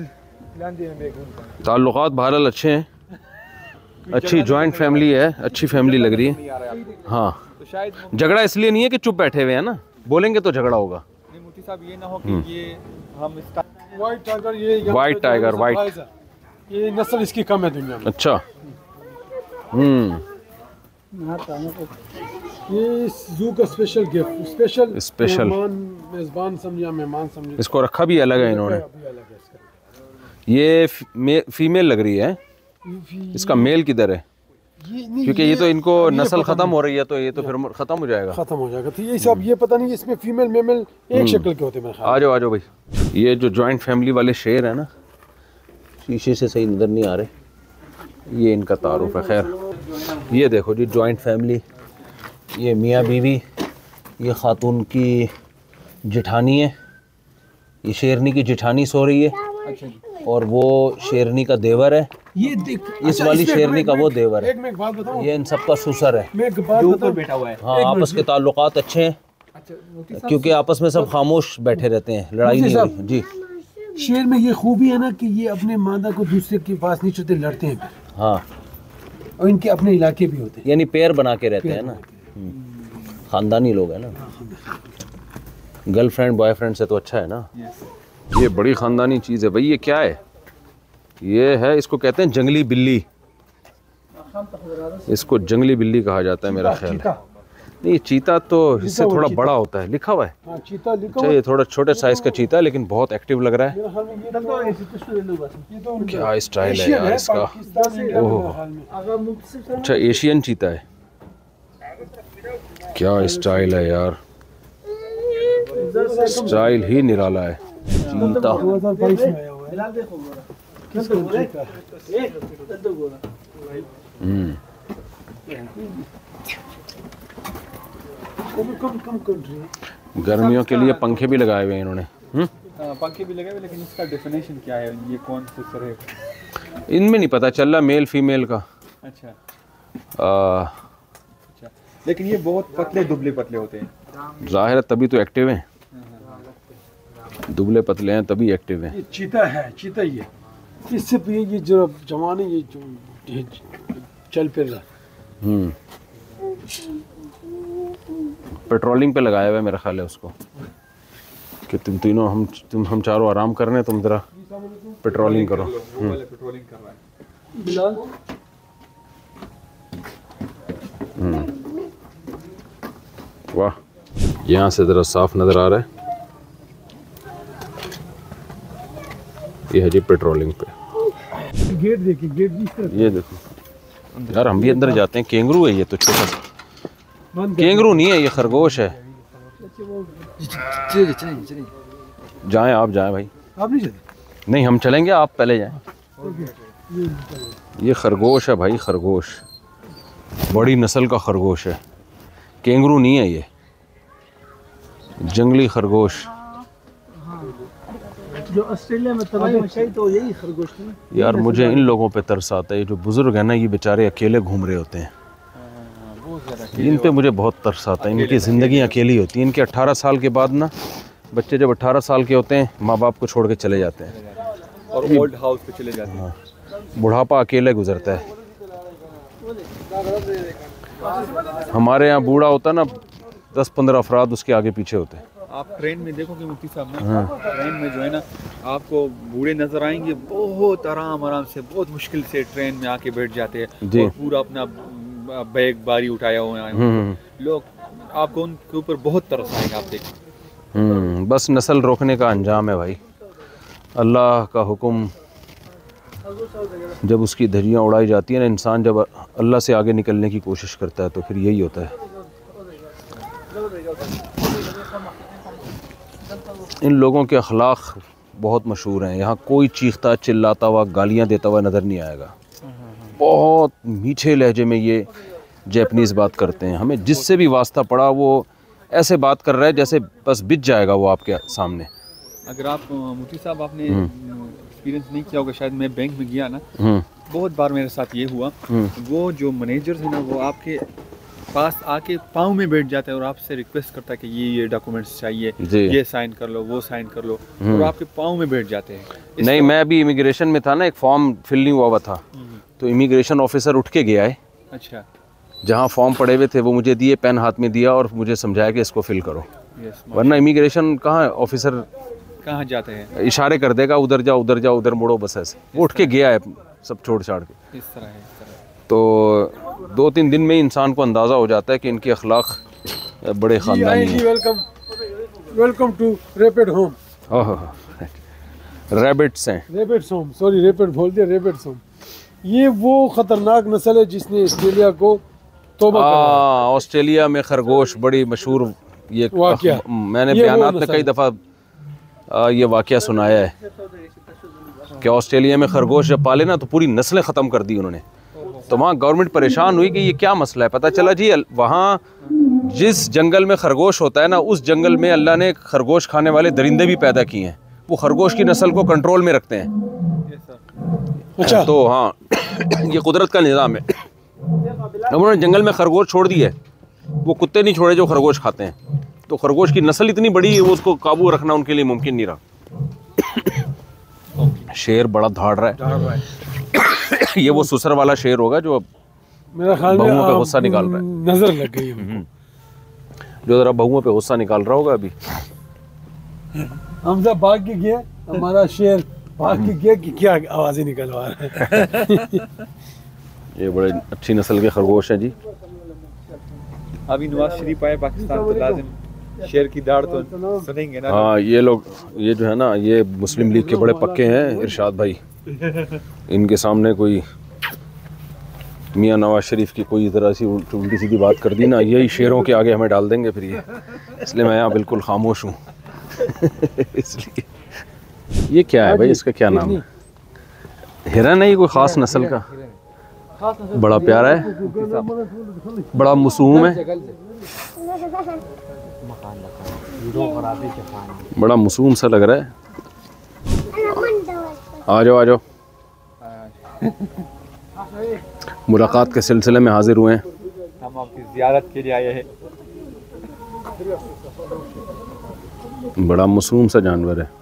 ताल्लुकात बहरहाल अच्छे हैं। अच्छी जॉइंट फैमिली है, अच्छी फैमिली लग रही है। हाँ, तो शायद झगड़ा इसलिए नहीं है कि चुप बैठे हुए हैं ना, बोलेंगे तो झगड़ा होगा। नहीं मुफ्ती साहब, ये ना हो कि ये हम इसका व्हाइट टाइगर, ये व्हाइट टाइगर, व्हाइट। ये नस्ल इसकी कम है दुनिया में। अच्छा, हम्म ये जू का स्पेशल गिफ्ट, स्पेशल स्पेशल। मेहमान मेजबान समझिए, मेहमान समझिए। इसको रखा भी अलग है इन्होंने। अभी अलग है इसका। ये फी, फीमेल लग रही है, इसका मेल किधर है? ये नहीं, क्योंकि ये तो इनको अब ये नस्ल पता खत्म नहीं। हो रही है, तो ये तो फिर खत्म हो जाएगा। खत्म हो जाएगा। तो ये सब ये पता नहीं इसमें फीमेल मेल एक शक्ल के होते हैं मेरे ख्याल आ जाओ आ जाओ भाई। ये जो जॉइंट फैमिली वाले शेर है ना, शीशे से सही नज़र नहीं आ रहे, ये इनका तारुफ है। खैर ये देखो जी जॉइंट फैमिली, ये मियाँ बीवी, ये खातून की जेठानी है, ये शेरनी की जेठानी सो रही है, और वो शेरनी का देवर है। ये देख, इस वाली शेरनी का वो देवर है। एक मैं एक बात बताऊं, ये इन सबका सुसर है। मैं एक बात बताऊं, बैठा हुआ है। हाँ, आपस के ताल्लुकात अच्छे हैं, क्योंकि आपस में सब खामोश बैठे रहते हैं, लड़ाई नहीं होती जी। शेर में ये खूबी है ना कि ये अपने मादा को दूसरे के पास नहीं छोड़ते, लड़ते हैं फिर। हाँ, और इनके अपने इलाके भी होते हैं। यानी पेयर बना के रहते हैं ना, खानदानी लोग हैं ना। गर्लफ्रेंड बॉयफ्रेंड से तो अच्छा है ना। ये बड़ी खानदानी चीज़ है भाई। ये क्या है? ये है, इसको कहते हैं जंगली बिल्ली। इसको जंगली बिल्ली कहा जाता है मेरा ख्याल है। नहीं, चीता तो इससे थोड़ा बड़ा होता है, लिखा हुआ है। हाँ, चीता लिखा अच्छा, ये थोड़ा छोटे साइज का चीता है, लेकिन बहुत एक्टिव लग रहा है। मेरे ख्याल में ये तो- ये तो उनका क्या स्टाइल है एशियन यार इसका। पाकिस्तान से इंडिया में मेरे ख्याल में। अगर मुझसे अच्छा, एशियन चीता है। क्या स्टाइल है यार, स्टाइल ही निराला है चीता। दो हज़ार बाईस में आया हुआ है। फिलहाल देखो गोरा किस कंट्री का? एक दो गोरा हम्म वो भी कम कम कंट्री है। गर्मियों के लिए पंखे भी लगाए हुए हैं इन्होंने। हम्म हाँ, पंखे भी लगे हुए, लेकिन इसका डेफिनेशन क्या है, ये कौन से सर है? इनमें नहीं पता चल रहा मेल फीमेल का। अच्छा आ, अच्छा, लेकिन ये बहुत पतले दुबले पतले होते हैं। जाहिर है तभी तो एक्टिव हैं, दुबले पतले हैं तभी एक्टिव हैं। ये चीता है, चीता ही है। इससे भी ये जो जवान है, ये जो ये चल फिर रहा है। हम्म पेट्रोलिंग पे लगाया हुआ है मेरा ख्याल है उसको, कि तुम तीनों हम तुम हम चारों आराम कर रहे हैं, तुम ज़रा पेट्रोलिंग करो। वो वाला पेट्रोलिंग कर रहा है। बिलाल वाह, यहाँ से ज़रा साफ नज़र आ रहा है। ये है जी पेट्रोलिंग पे। गेट देखिए, गेट भी इस तरफ ये देखो यार, हम भी अंदर जाते हैं। केंगरू है ये तो, छोटा सा बंद कर। केंगरू नहीं है, ये खरगोश है। चलिए चलिए चलिए। जाएं आप, जाएं भाई। आप नहीं चलते? नहीं, हम चलेंगे, आप पहले जाएं। ये खरगोश है भाई, खरगोश, बड़ी नस्ल का खरगोश है, केंगरू नहीं है ये, जंगली खरगोश। जो ऑस्ट्रेलिया में तबाही मचाई तो यही खरगोश थी ना। यार मुझे इन लोगों पे तरस आता है, ये जो बुजुर्ग है ना, ये बेचारे अकेले घूम रहे होते हैं। इन पे मुझे बहुत तरस आता है, इनकी ज़िंदगी अकेली होती है। इनके अट्ठारह साल के बाद ना, बच्चे जब अट्ठारह साल के होते हैं, माँ बाप को छोड़ के चले जाते हैं, और ओल्ड हाउस पे चले जाते हैं। बुढ़ापा अकेले गुजरता है। हमारे यहाँ बूढ़ा होता ना, दस पंद्रह अफराद उसके आगे पीछे होते हैं। आप ट्रेन में देखोगे मुफ्ती साहब ना, ट्रेन में जो है ना, आपको बूढ़े नजर आएंगे, बहुत आराम आराम से, बहुत मुश्किल से ट्रेन में आके बैठ जाते हैं, जी। और पूरा अपना बैग बारी उठाया हुआ है। लोग आपको उनके ऊपर बहुत तरस आएंगे, आप देखिए। हम्म बस नस्ल रोकने का अंजाम है भाई। अल्लाह का हुक्म जब उसकी धज्जियाँ उड़ाई जाती है ना, इंसान जब अल्लाह से आगे निकलने की कोशिश करता है, तो फिर यही होता है। इन लोगों के अखलाक बहुत मशहूर हैं। यहाँ कोई चीखता चिल्लाता हुआ गालियाँ देता हुआ नज़र नहीं आएगा। बहुत मीठे लहजे में ये जैपनीज़ बात करते हैं। हमें जिससे भी वास्ता पड़ा वो ऐसे बात कर रहा है जैसे बस बिछ जाएगा वो आपके सामने। अगर आप मुफ्ती साहब, आपने एक्सपीरियंस नहीं किया होगा शायद, मैं बैंक में गया ना, हम्म बहुत बार मेरे साथ ये हुआ, वो जो मैनेजर है ना, वो आपके पास आके पाँव में बैठ जाता है और आपसे रिक्वेस्ट करता है कि ये ये डॉक्यूमेंट्स चाहिए, जी। ये साइन कर लो, वो साइन कर लो, और आपके पाँव में बैठ जाते हैं। इस नहीं, मैं अभी इमिग्रेशन में था ना, एक फॉर्म फिल नहीं हुआ हुआ था, तो इमिग्रेशन ऑफिसर उठ के गया है, अच्छा, जहाँ फॉर्म पड़े हुए थे वो मुझे दिए, पेन हाथ में दिया और मुझे समझाया कि इसको फिल करो। यस, वरना इमिग्रेशन कहाँ ऑफिसर कहाँ जाते हैं, इशारे कर देगा, उधर जाओ उधर जाओ उधर मुड़ो, बस ऐसे। वो उठ के गया है सब छोड़ छाड़ के। इस तरह है, इस तरह है। तो दो तीन दिन में ही इंसान को अंदाज़ा हो जाता है कि इनके अखलाक बड़े जी ख़ानदानी आए जी, हैं। Welcome welcome to rapid home. Oh rabbits हैं। रैपिड्स होम, सॉरी रैपिड बोल दिया, रैपिड्स होम। ये वो खतरनाक नस्ल है जिसने ऑस्ट्रेलिया को तौबा करवाया। हाँ, ऑस्ट्रेलिया में खरगोश बड़ी मशहूर ये वाक़या। मैंने ये वो बयानात में नस्ल कई है। दफ़ा ये वाक़या सुनाया है कि ऑस्ट्रेलिया में खरगोश जब पाले ना तो पूरी नस्लें ख़त्म कर दी उन्होंने। तो वहाँ गवर्नमेंट परेशान हुई कि ये क्या मसला है। पता चला जी वहाँ जिस जंगल में खरगोश होता है ना, उस जंगल में अल्लाह ने खरगोश खाने वाले दरिंदे भी पैदा किए हैं। वो खरगोश की नस्ल को कंट्रोल में रखते हैं। अच्छा, तो हाँ ये कुदरत का निज़ाम है। अब उन्होंने जंगल में खरगोश छोड़ दिए, वो कुत्ते नहीं छोड़े जो खरगोश खाते हैं। तो खरगोश की नस्ल इतनी बड़ी है वो उसको काबू रखना उनके लिए मुमकिन नहीं रहा। शेर बड़ा धाड़ रहा है। ये वो सुसर वाला शेर होगा जो मेरा ख्याल में बहुओं पे आप- गुस्सा निकाल रहा है। नजर लग गई है। जो जरा बहुओं पे गुस्सा निकाल रहा होगा अभी। हम सब भाग के गए, हमारा शेर भाग के गया कि क्या आवाजें निकलवा रहा है। ये बड़े अच्छी नस्ल के खरगोश हैं जी। अभी नवाज शरीफ आए पाकिस्तान तो लाजिम शेर की दाढ़ तो सुनेंगे ना। हाँ ये लोग ये जो है ना ये मुस्लिम लीग के बड़े पक्के हैं इरशाद भाई। इनके सामने कोई मियाँ नवाज शरीफ की कोई तरह सी उल्टी उल्टी सीधी बात कर दी ना, यही शेरों के आगे हमें डाल देंगे फिर ये। इसलिए मैं यहाँ बिल्कुल खामोश हूँ। इसलिए ये क्या है भाई, इसका क्या नाम है? हिरन है ये, कोई ख़ास नस्ल का? बड़ा प्यारा है, बड़ा मासूम है, बड़ा मासूम सा लग रहा है। आ जाओ आ जाओ, मुलाकात के सिलसिले में हाजिर हुए हैं। हम आपकी ज़ियारत के लिए आए हैं। बड़ा मासूम सा जानवर है।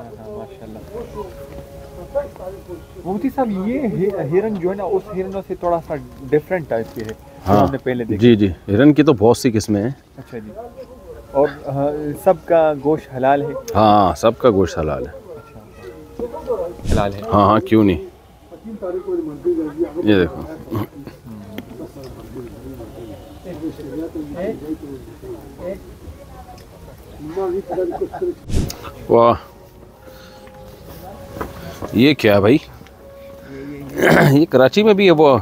मुफ्ती साहब ये हि- हिरन जो है ना उस हिरनों से थोड़ा सा डिफरेंट टाइप के है जो हाँ हमने पहले देखा। जी जी, हिरन की तो बहुत सी किस्में हैं। अच्छा जी। और हाँ, सबका गोश्त हलाल है? हाँ सबका गोश्त हलाल है। हलाल है। हाँ हाँ क्यों नहीं। ये देखो वाह, ये क्या है भाई? ये कराची में भी है वो,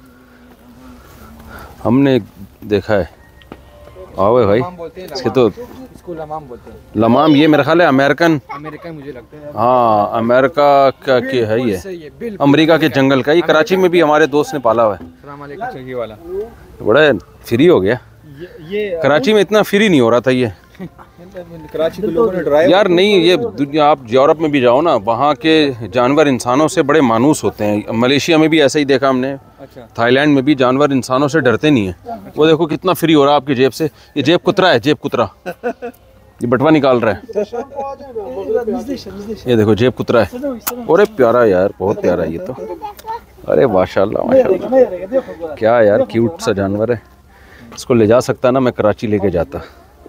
हमने देखा है। आवे भाई इसके तो इसको लमाम बोलते हैं। लमाम, ये मेरा ख्याल है अमेरिकन, अमेरिका मुझे लगता है। हाँ अमेरिका का के है ये, सही है, बिल्कुल। अमेरिका के जंगल का। ये कराची में भी हमारे दोस्त ने पाला हुआ है। अस्सलाम वालेकुम। अच्छा ये वाला बड़ा फ्री हो गया। ये, ये कराची में इतना फ्री नहीं हो रहा था ये कराची के लोगों ने ड्राइव यार। नहीं ये दुनिया, आप यूरोप में भी जाओ ना, वहाँ के जानवर इंसानों से बड़े मानूस होते हैं। मलेशिया में भी ऐसा ही देखा हमने। अच्छा थाईलैंड में भी जानवर इंसानों से डरते नहीं हैं। वो देखो कितना फ्री हो रहा है आपकी जेब से। ये जेब कुतरा है, जेब कुतरा, ये बटवा निकाल रहा है। ये देखो जेब कुतरा है। अरे प्यारा यार, बहुत प्यारा है ये तो। अरे माशाल्लाह माशाल्लाह, क्या यार क्यूट सा जानवर है। इसको ले जा सकता ना, मैं कराची लेके जाता।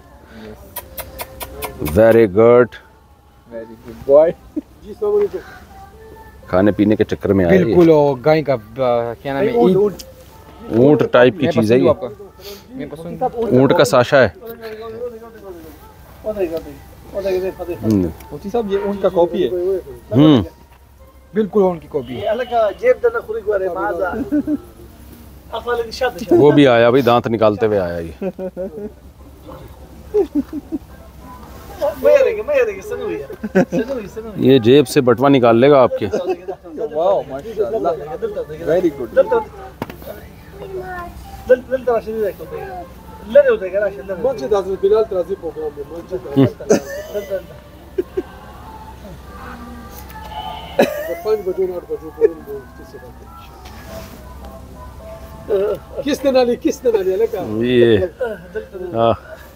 Very good, very good boy. खाने पीने के चक्कर में आया ये। बिल्कुल और गाय का आ, क्या नाम है? ईद। ऊंट टाइप की चीज़ है ये। मैं पसंद ऊंट का साशा है। हम्म मुफ्ती साहब ये उनका कॉपी है। हम्म, बिल्कुल उनकी कॉपी है। वो भी आया भाई, दांत निकालते हुए आया ये। ये जेब से बटवा निकाल लेगा आपके। वाओ माशाल्लाह, वेरी गुड। مسجد هذا بلال ترازي بروجرام مسجد पाँच बजे आठ बजे किस दिन आली किस दिन आली लगा ये हाँ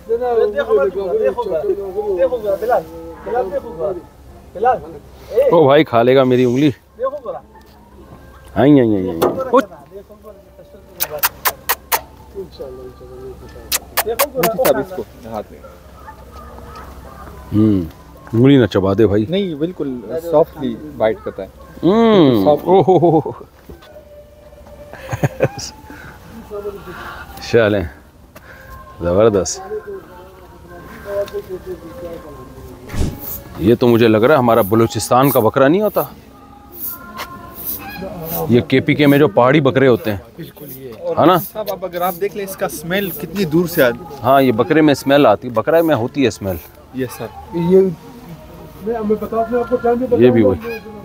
ओ भाई खा लेगा मेरी उंगली। आई आई आई आई। मुफ्ती साहब इसको हाथ में हम्म, उंगली ना चबा दे भाई। नहीं, बिल्कुल सॉफ्टली बाइट करता है। हम्म, ओहो चलें, ज़बरदस्त। ये तो मुझे लग रहा है हमारा बलूचिस्तान का बकरा नहीं होता, ये केपी के में जो पहाड़ी बकरे होते हैं, है ना साहब? अब अगर आप देख लें इसका स्मेल कितनी दूर से आती है। हाँ, ये बकरे में स्मेल आती है, बकरा में होती है स्मेल। ये सर ये मैं मैं बता आपने आपको टाइम भी ये भी वही।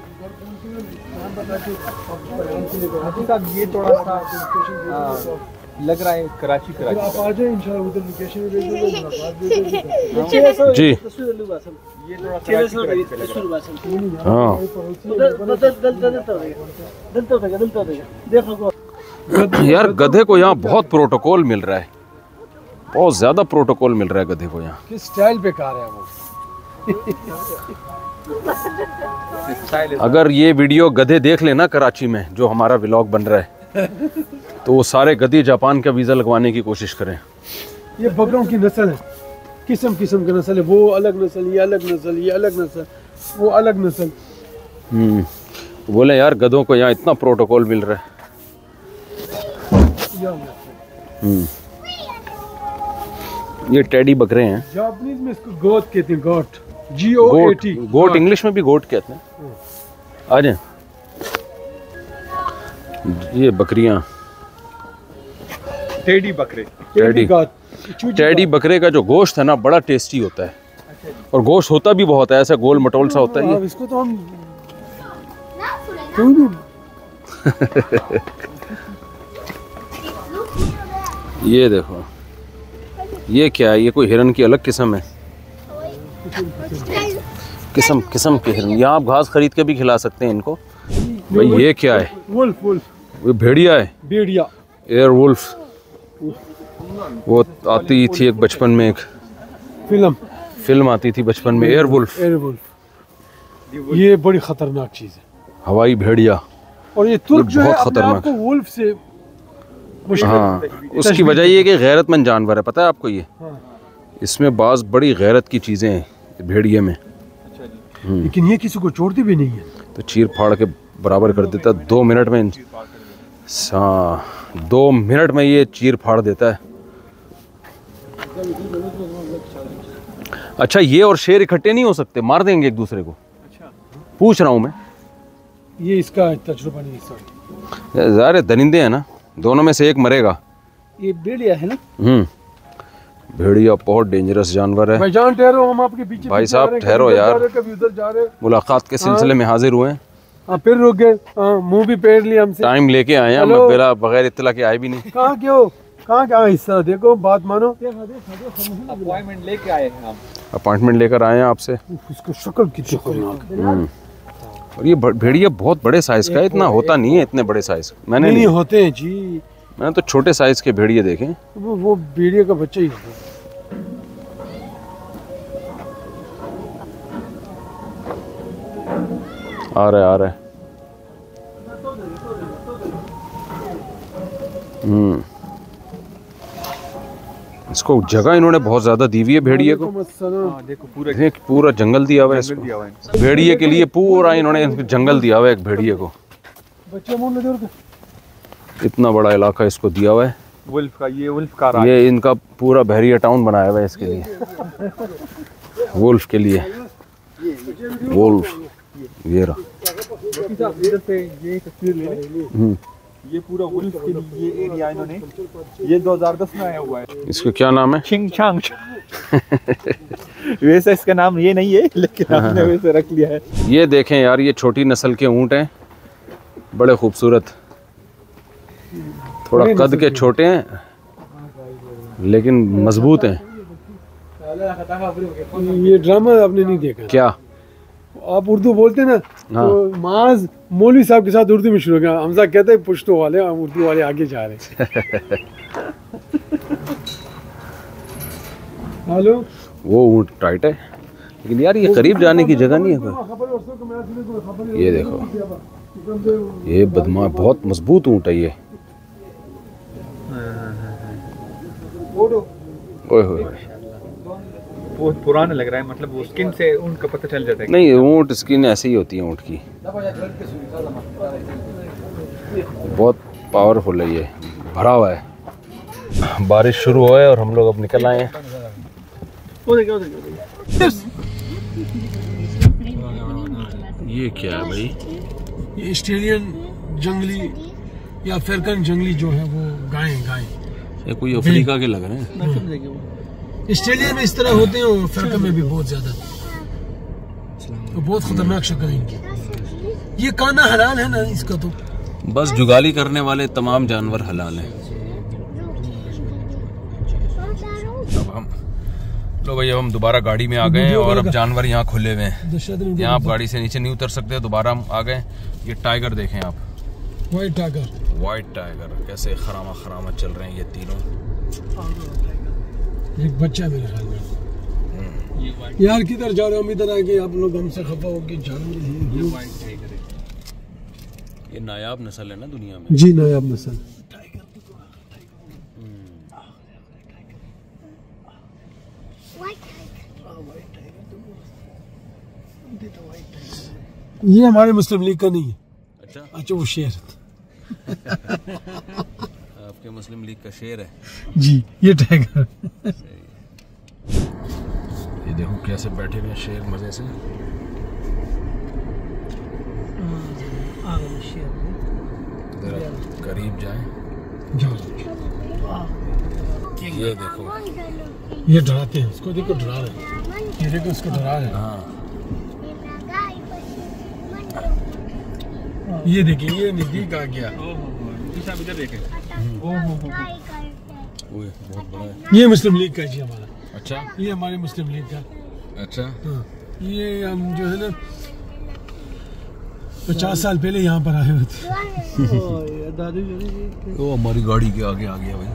साहब ये थोड़ा सा लग रहा है कराची कराची। आप आ जाए इंशाल्लाह, उधर लोकेशन भी भेज देंगे, मुलाकात भी भेज देंगे। जी ये थोड़ा कराची कराची पे लग रहा है। हाँ, यार गधे को यहाँ बहुत प्रोटोकॉल मिल रहा है, बहुत ज़्यादा प्रोटोकॉल मिल रहा है गधे को यहाँ। किस स्टाइल पे कार है वो। अगर ये वीडियो गधे देख लेना कराची में, जो हमारा व्लॉग बन रहा है, तो वो सारे गधे जापान का वीज़ा लगवाने की कोशिश करें। ये बकरों की नस्ल है, किस्म किस्म की नस्ल है। वो अलग नस्ल, ये अलग नस्ल, ये अलग नस्ल, वो अलग नस्ल। हम्म, बोले यार गधों को यहाँ इतना प्रोटोकॉल मिल रहा है। हम्म, ये टेडी बकरे हैं। जापानीज में इसको गोट कहते हैं, गोट, जी ओ ए गोट, टी। गोट इंग्लिश में भी गोट कहते हैं। आ जाए, ये बकरियां, टेडी बकरे। टेडी टेडी बकरे का जो गोश्त है ना, बड़ा टेस्टी होता है, और गोश्त होता भी बहुत है, ऐसा गोल मटोल सा होता है ये। इसको तो हम क्यों नहीं। ये देखो, ये क्या है? ये कोई हिरन की अलग किस्म है, किस्म किस्म के हिरन। यहाँ आप घास खरीद के भी खिला सकते हैं इनको। भाई ये क्या है? वुल्फ, वुल्फ, वो भेड़िया है, भेड़िया, एयर वुल्फ। वो आती थी एक बचपन में, एक फिल्म फिल्म आती थी बचपन में, एयर वुल्फ। Air wolf. ये बड़ी खतरनाक चीज है, हवाई भेड़िया। और ये तुर्क जो है बहुत अपने खतरनाक आप को वुल्फ से हाँ, उसकी वजह ये है कि गैरतमंद जानवर है, पता है आपको? ये इसमें बाज बड़ी गैरत की चीज़ें हैं भेड़िए में। लेकिन ये किसी को छोड़ती भी नहीं है, तो चीर फाड़ के बराबर कर देता है दो मिनट में। हाँ, दो मिनट में ये चीर फाड़ देता है। अच्छा, ये और शेर इकट्ठे नहीं हो सकते, मार देंगे एक दूसरे को। पूछ रहा हूँ मैं, ये इसका तजुर्बा नहीं है। ज़ाहिर दरिंदे हैं ना, दोनों में से एक मरेगा। ये भेड़िया है ना? हम्म, भेड़िया बहुत डेंजरस जानवर है। भाईजान ठहरो, हम आपके पीछे भाई पीछे साहब, आ रहे हैं, ठहरो कभी इधर यार। जा रहे हैं, कभी उधर जा रहे हैं। मुलाकात के सिलसिले में हाजिर हुए हैं, हाँ, फिर रुक गए। हाँ, मुंह भी पेड़ लिया हमसे। टाइम लेके आए हैं, हेलो। मैं बिना बगैर इत्तला के आए भी नहीं। कहाँ के हो? कहाँ क्या हिस्सा? देखो, बात मानो। अपॉइंटमेंट लेके आए हैं हम। अपॉइंटमेंट लेकर आए हैं आपसे। उसको शक्ल कितनी खतरनाक है। हम्म, और ये भ- भेड़िया बहुत बड़े साइज का है, इतना होता नहीं है इतने बड़े साइज। मैंने नहीं, नहीं, नहीं होते हैं जी, मैंने तो छोटे साइज के भेड़िए देखे। वो वो भेड़िया का बच्चा ही होता है। आ रहा है, आ रहा है। हम्म, इसको जगह इन्होंने बहुत ज्यादा दी हुई है भेड़िए को। अस्सलाम। देखो पूरा देख, पूरा जंगल दिया हुआ है इसको। दिया हुआ है। भेड़िए के लिए पूरा इन्होंने जंगल दिया हुआ है एक भेड़िए को। बच्चे मुंह लगे और इतना बड़ा इलाका इसको दिया हुआ है। वुल्फ का, ये वुल्फ का राज। ये इनका पूरा बहरिया टाउन बनाया हुआ है इसके लिए, वुल्फ के लिए। वुल्फ, ये रहा। इधर से ये तस्वीर ले लें। ये पूरा वुल्फ के लिए ये एरिया इन्होंने, ये दो हज़ार दस में आया हुआ है। इसका क्या नाम है? छिंग छांग। वैसे इसका नाम ये नहीं है, लेकिन हमने वैसे रख लिया है। ये देखें यार, ये छोटी नस्ल के ऊँट हैं, बड़े खूबसूरत, थोड़ा कद के छोटे हैं लेकिन मजबूत हैं। ये ड्रामा आपने नहीं देखा? क्या? आप उर्दू बोलते ना, हाँ। तो माज मौलवी साहब के साथ उर्दू में शुरू हो गया। हमजा कहते हैं पुश्तो वाले, हम उर्दू वाले आगे जा रहे हैं। हेलो, वो ऊँट टाइट है, लेकिन यार ये करीब जाने की जगह नहीं है कोई। ये देखो, ये बदमा बहुत मजबूत ऊँट है ये। ओए होए, बहुत पुराना लग रहा है, मतलब वो स्किन से उनका पता चल जाता है। नहीं, ऊँट स्किन ऐसी ही होती है ऊँट की, बहुत पावरफुल है ये, भरा हुआ है। बारिश शुरू हुआ है और हम लोग अब निकल आए हैं। वो देखो वो देखो ये क्या है भाई? ये ऑस्ट्रेलियन जंगली या अफ्रीकन जंगली जो है वो गाय गाय ये कोई अफ्रीका के लग रहे हैं। ना समझेंगे वो ऑस्ट्रेलिया में इस तरह होते हैं और अफ्रीका में भी बहुत ज्यादा, तो बहुत खतरनाक शक्ल है इनकी। ये काना हलाल है ना इसका, तो बस जुगाली करने वाले तमाम जानवर हलाल हैं। अब हम लो भैया हम दोबारा गाड़ी में आ गए हैं और अब जानवर यहाँ खुले हुए हैं। यहाँ आप गाड़ी से नीचे नहीं उतर सकते, दोबारा हम आ गए। ये टाइगर देखें आप, व्हाइट टाइगर, व्हाइट टाइगर कैसे खरामा खरामा चल रहे हैं ये तीनों। एक बच्चा है मेरे ख्याल में। यार किधर जा रहे हो? हम इधर आके आप लोग हमसे खफा हो के जा रहे हैं। ये नायाब नस्ल है ना दुनिया में। जी नायाब नस्ल। ये हमारे मुस्लिम लीग का नहीं है। अच्छा अच्छा वो शेर आपके मुस्लिम लीग का शेर है जी, ये टाइगर। ये देखो कैसे बैठे हुए शेर मजे से। जरा करीब जाए। ये देखो ये डराते हैं उसको, देखो डरा रहे हैं, ये देखो उसको डरा रहे हैं। हाँ ये देखिए ये नजदीक आ गया। इधर देखें। वो बहुत बड़ा है। ये मुस्लिम लीग का जी हमारा। अच्छा ये हमारे मुस्लिम लीग का। अच्छा हाँ ये हम जो है ना पचास साल पहले यहाँ पर आए हुए थे। वो हमारी गाड़ी के आगे आ गया भाई।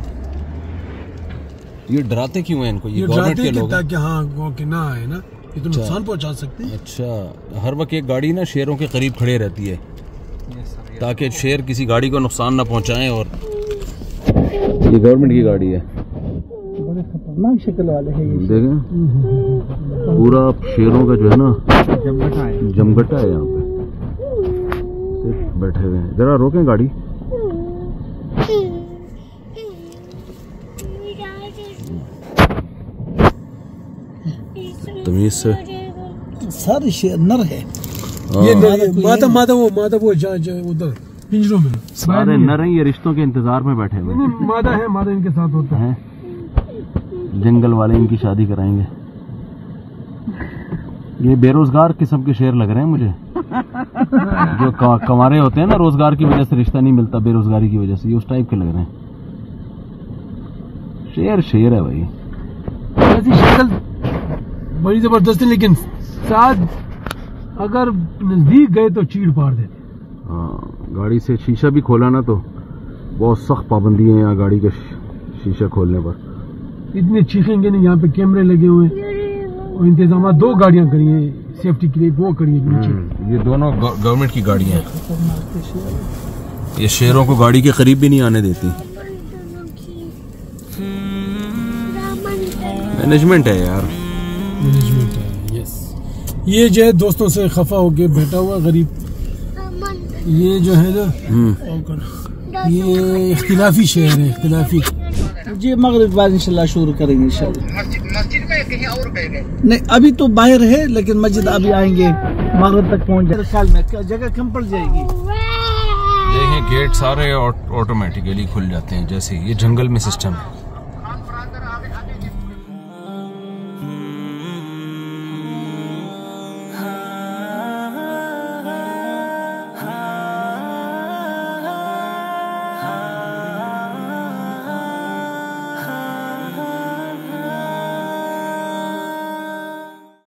ये डराते क्यों हैं इनको? ये, ये गवर्नमेंट डराते के लोग हैं। ताकि हाँ वो कि ना आए ना, ये तो नुकसान पहुँचा सकते हैं। अच्छा हर वक्त एक गाड़ी ना शेरों के करीब खड़े रहती है ताकि शेर किसी गाड़ी को नुकसान ना पहुंचाएं। और ये गवर्नमेंट की गाड़ी है, बड़े खतरनाक शक्ल वाले हैं ये। देखें पूरा शेरों का जो है ना जमघटा है यहाँ पे, सिर्फ बैठे हुए हैं। जरा रोकें गाड़ी। तमीज से सारे शेर नर है। ये माता माता वो माता वो जा, जा उधर पिंजरों में सारे नर हैं, ये रिश्तों के इंतजार में बैठे हुए हैं। मादा है, मादा इनके साथ होता है। जंगल वाले इनकी शादी कराएंगे। ये बेरोजगार किस्म के शेर लग रहे हैं मुझे, जो कमारे होते हैं ना, रोजगार की वजह से रिश्ता नहीं मिलता, बेरोजगारी की वजह से, ये उस टाइप के लग रहे हैं। शेर शेर है भाई। ऐसी शक्ल बड़ी जबरदस्त है, लेकिन साथ अगर नजदीक गए तो चीड़ पार देते। हाँ गाड़ी से शीशा भी खोला ना तो बहुत सख्त पाबंदी है यहाँ गाड़ी के शीशा खोलने पर। इतने चीखेंगे नहीं, यहाँ पे कैमरे लगे हुए हैं और इंतजाम। दो गाड़ियाँ करी हैं सेफ्टी के लिए, वो करी है नीचे। ये दोनों गवर्नमेंट की गाड़ियाँ हैं। ये शेरों को गाड़ी के करीब भी नहीं आने देती। मैनेजमेंट है यार, मैनेजमेंट है। यस ये जो है दोस्तों से खफा होके बैठा हुआ गरीब, ये जो है ना ये इख्तिलाफी शहर है, इख्तिलाफी। जी मगरिब बाद इंशाल्लाह शुरू करेंगे इंशाल्लाह। मस्जिद में कहीं और गए? नहीं अभी तो बाहर है, लेकिन मस्जिद अभी आएंगे, मगरिब तक पहुंच जाए। साल में जगह कम पड़ जाएगी। देखें गेट सारे ऑटोमेटिकली खुल जाते हैं, जैसे ये जंगल में सिस्टम है।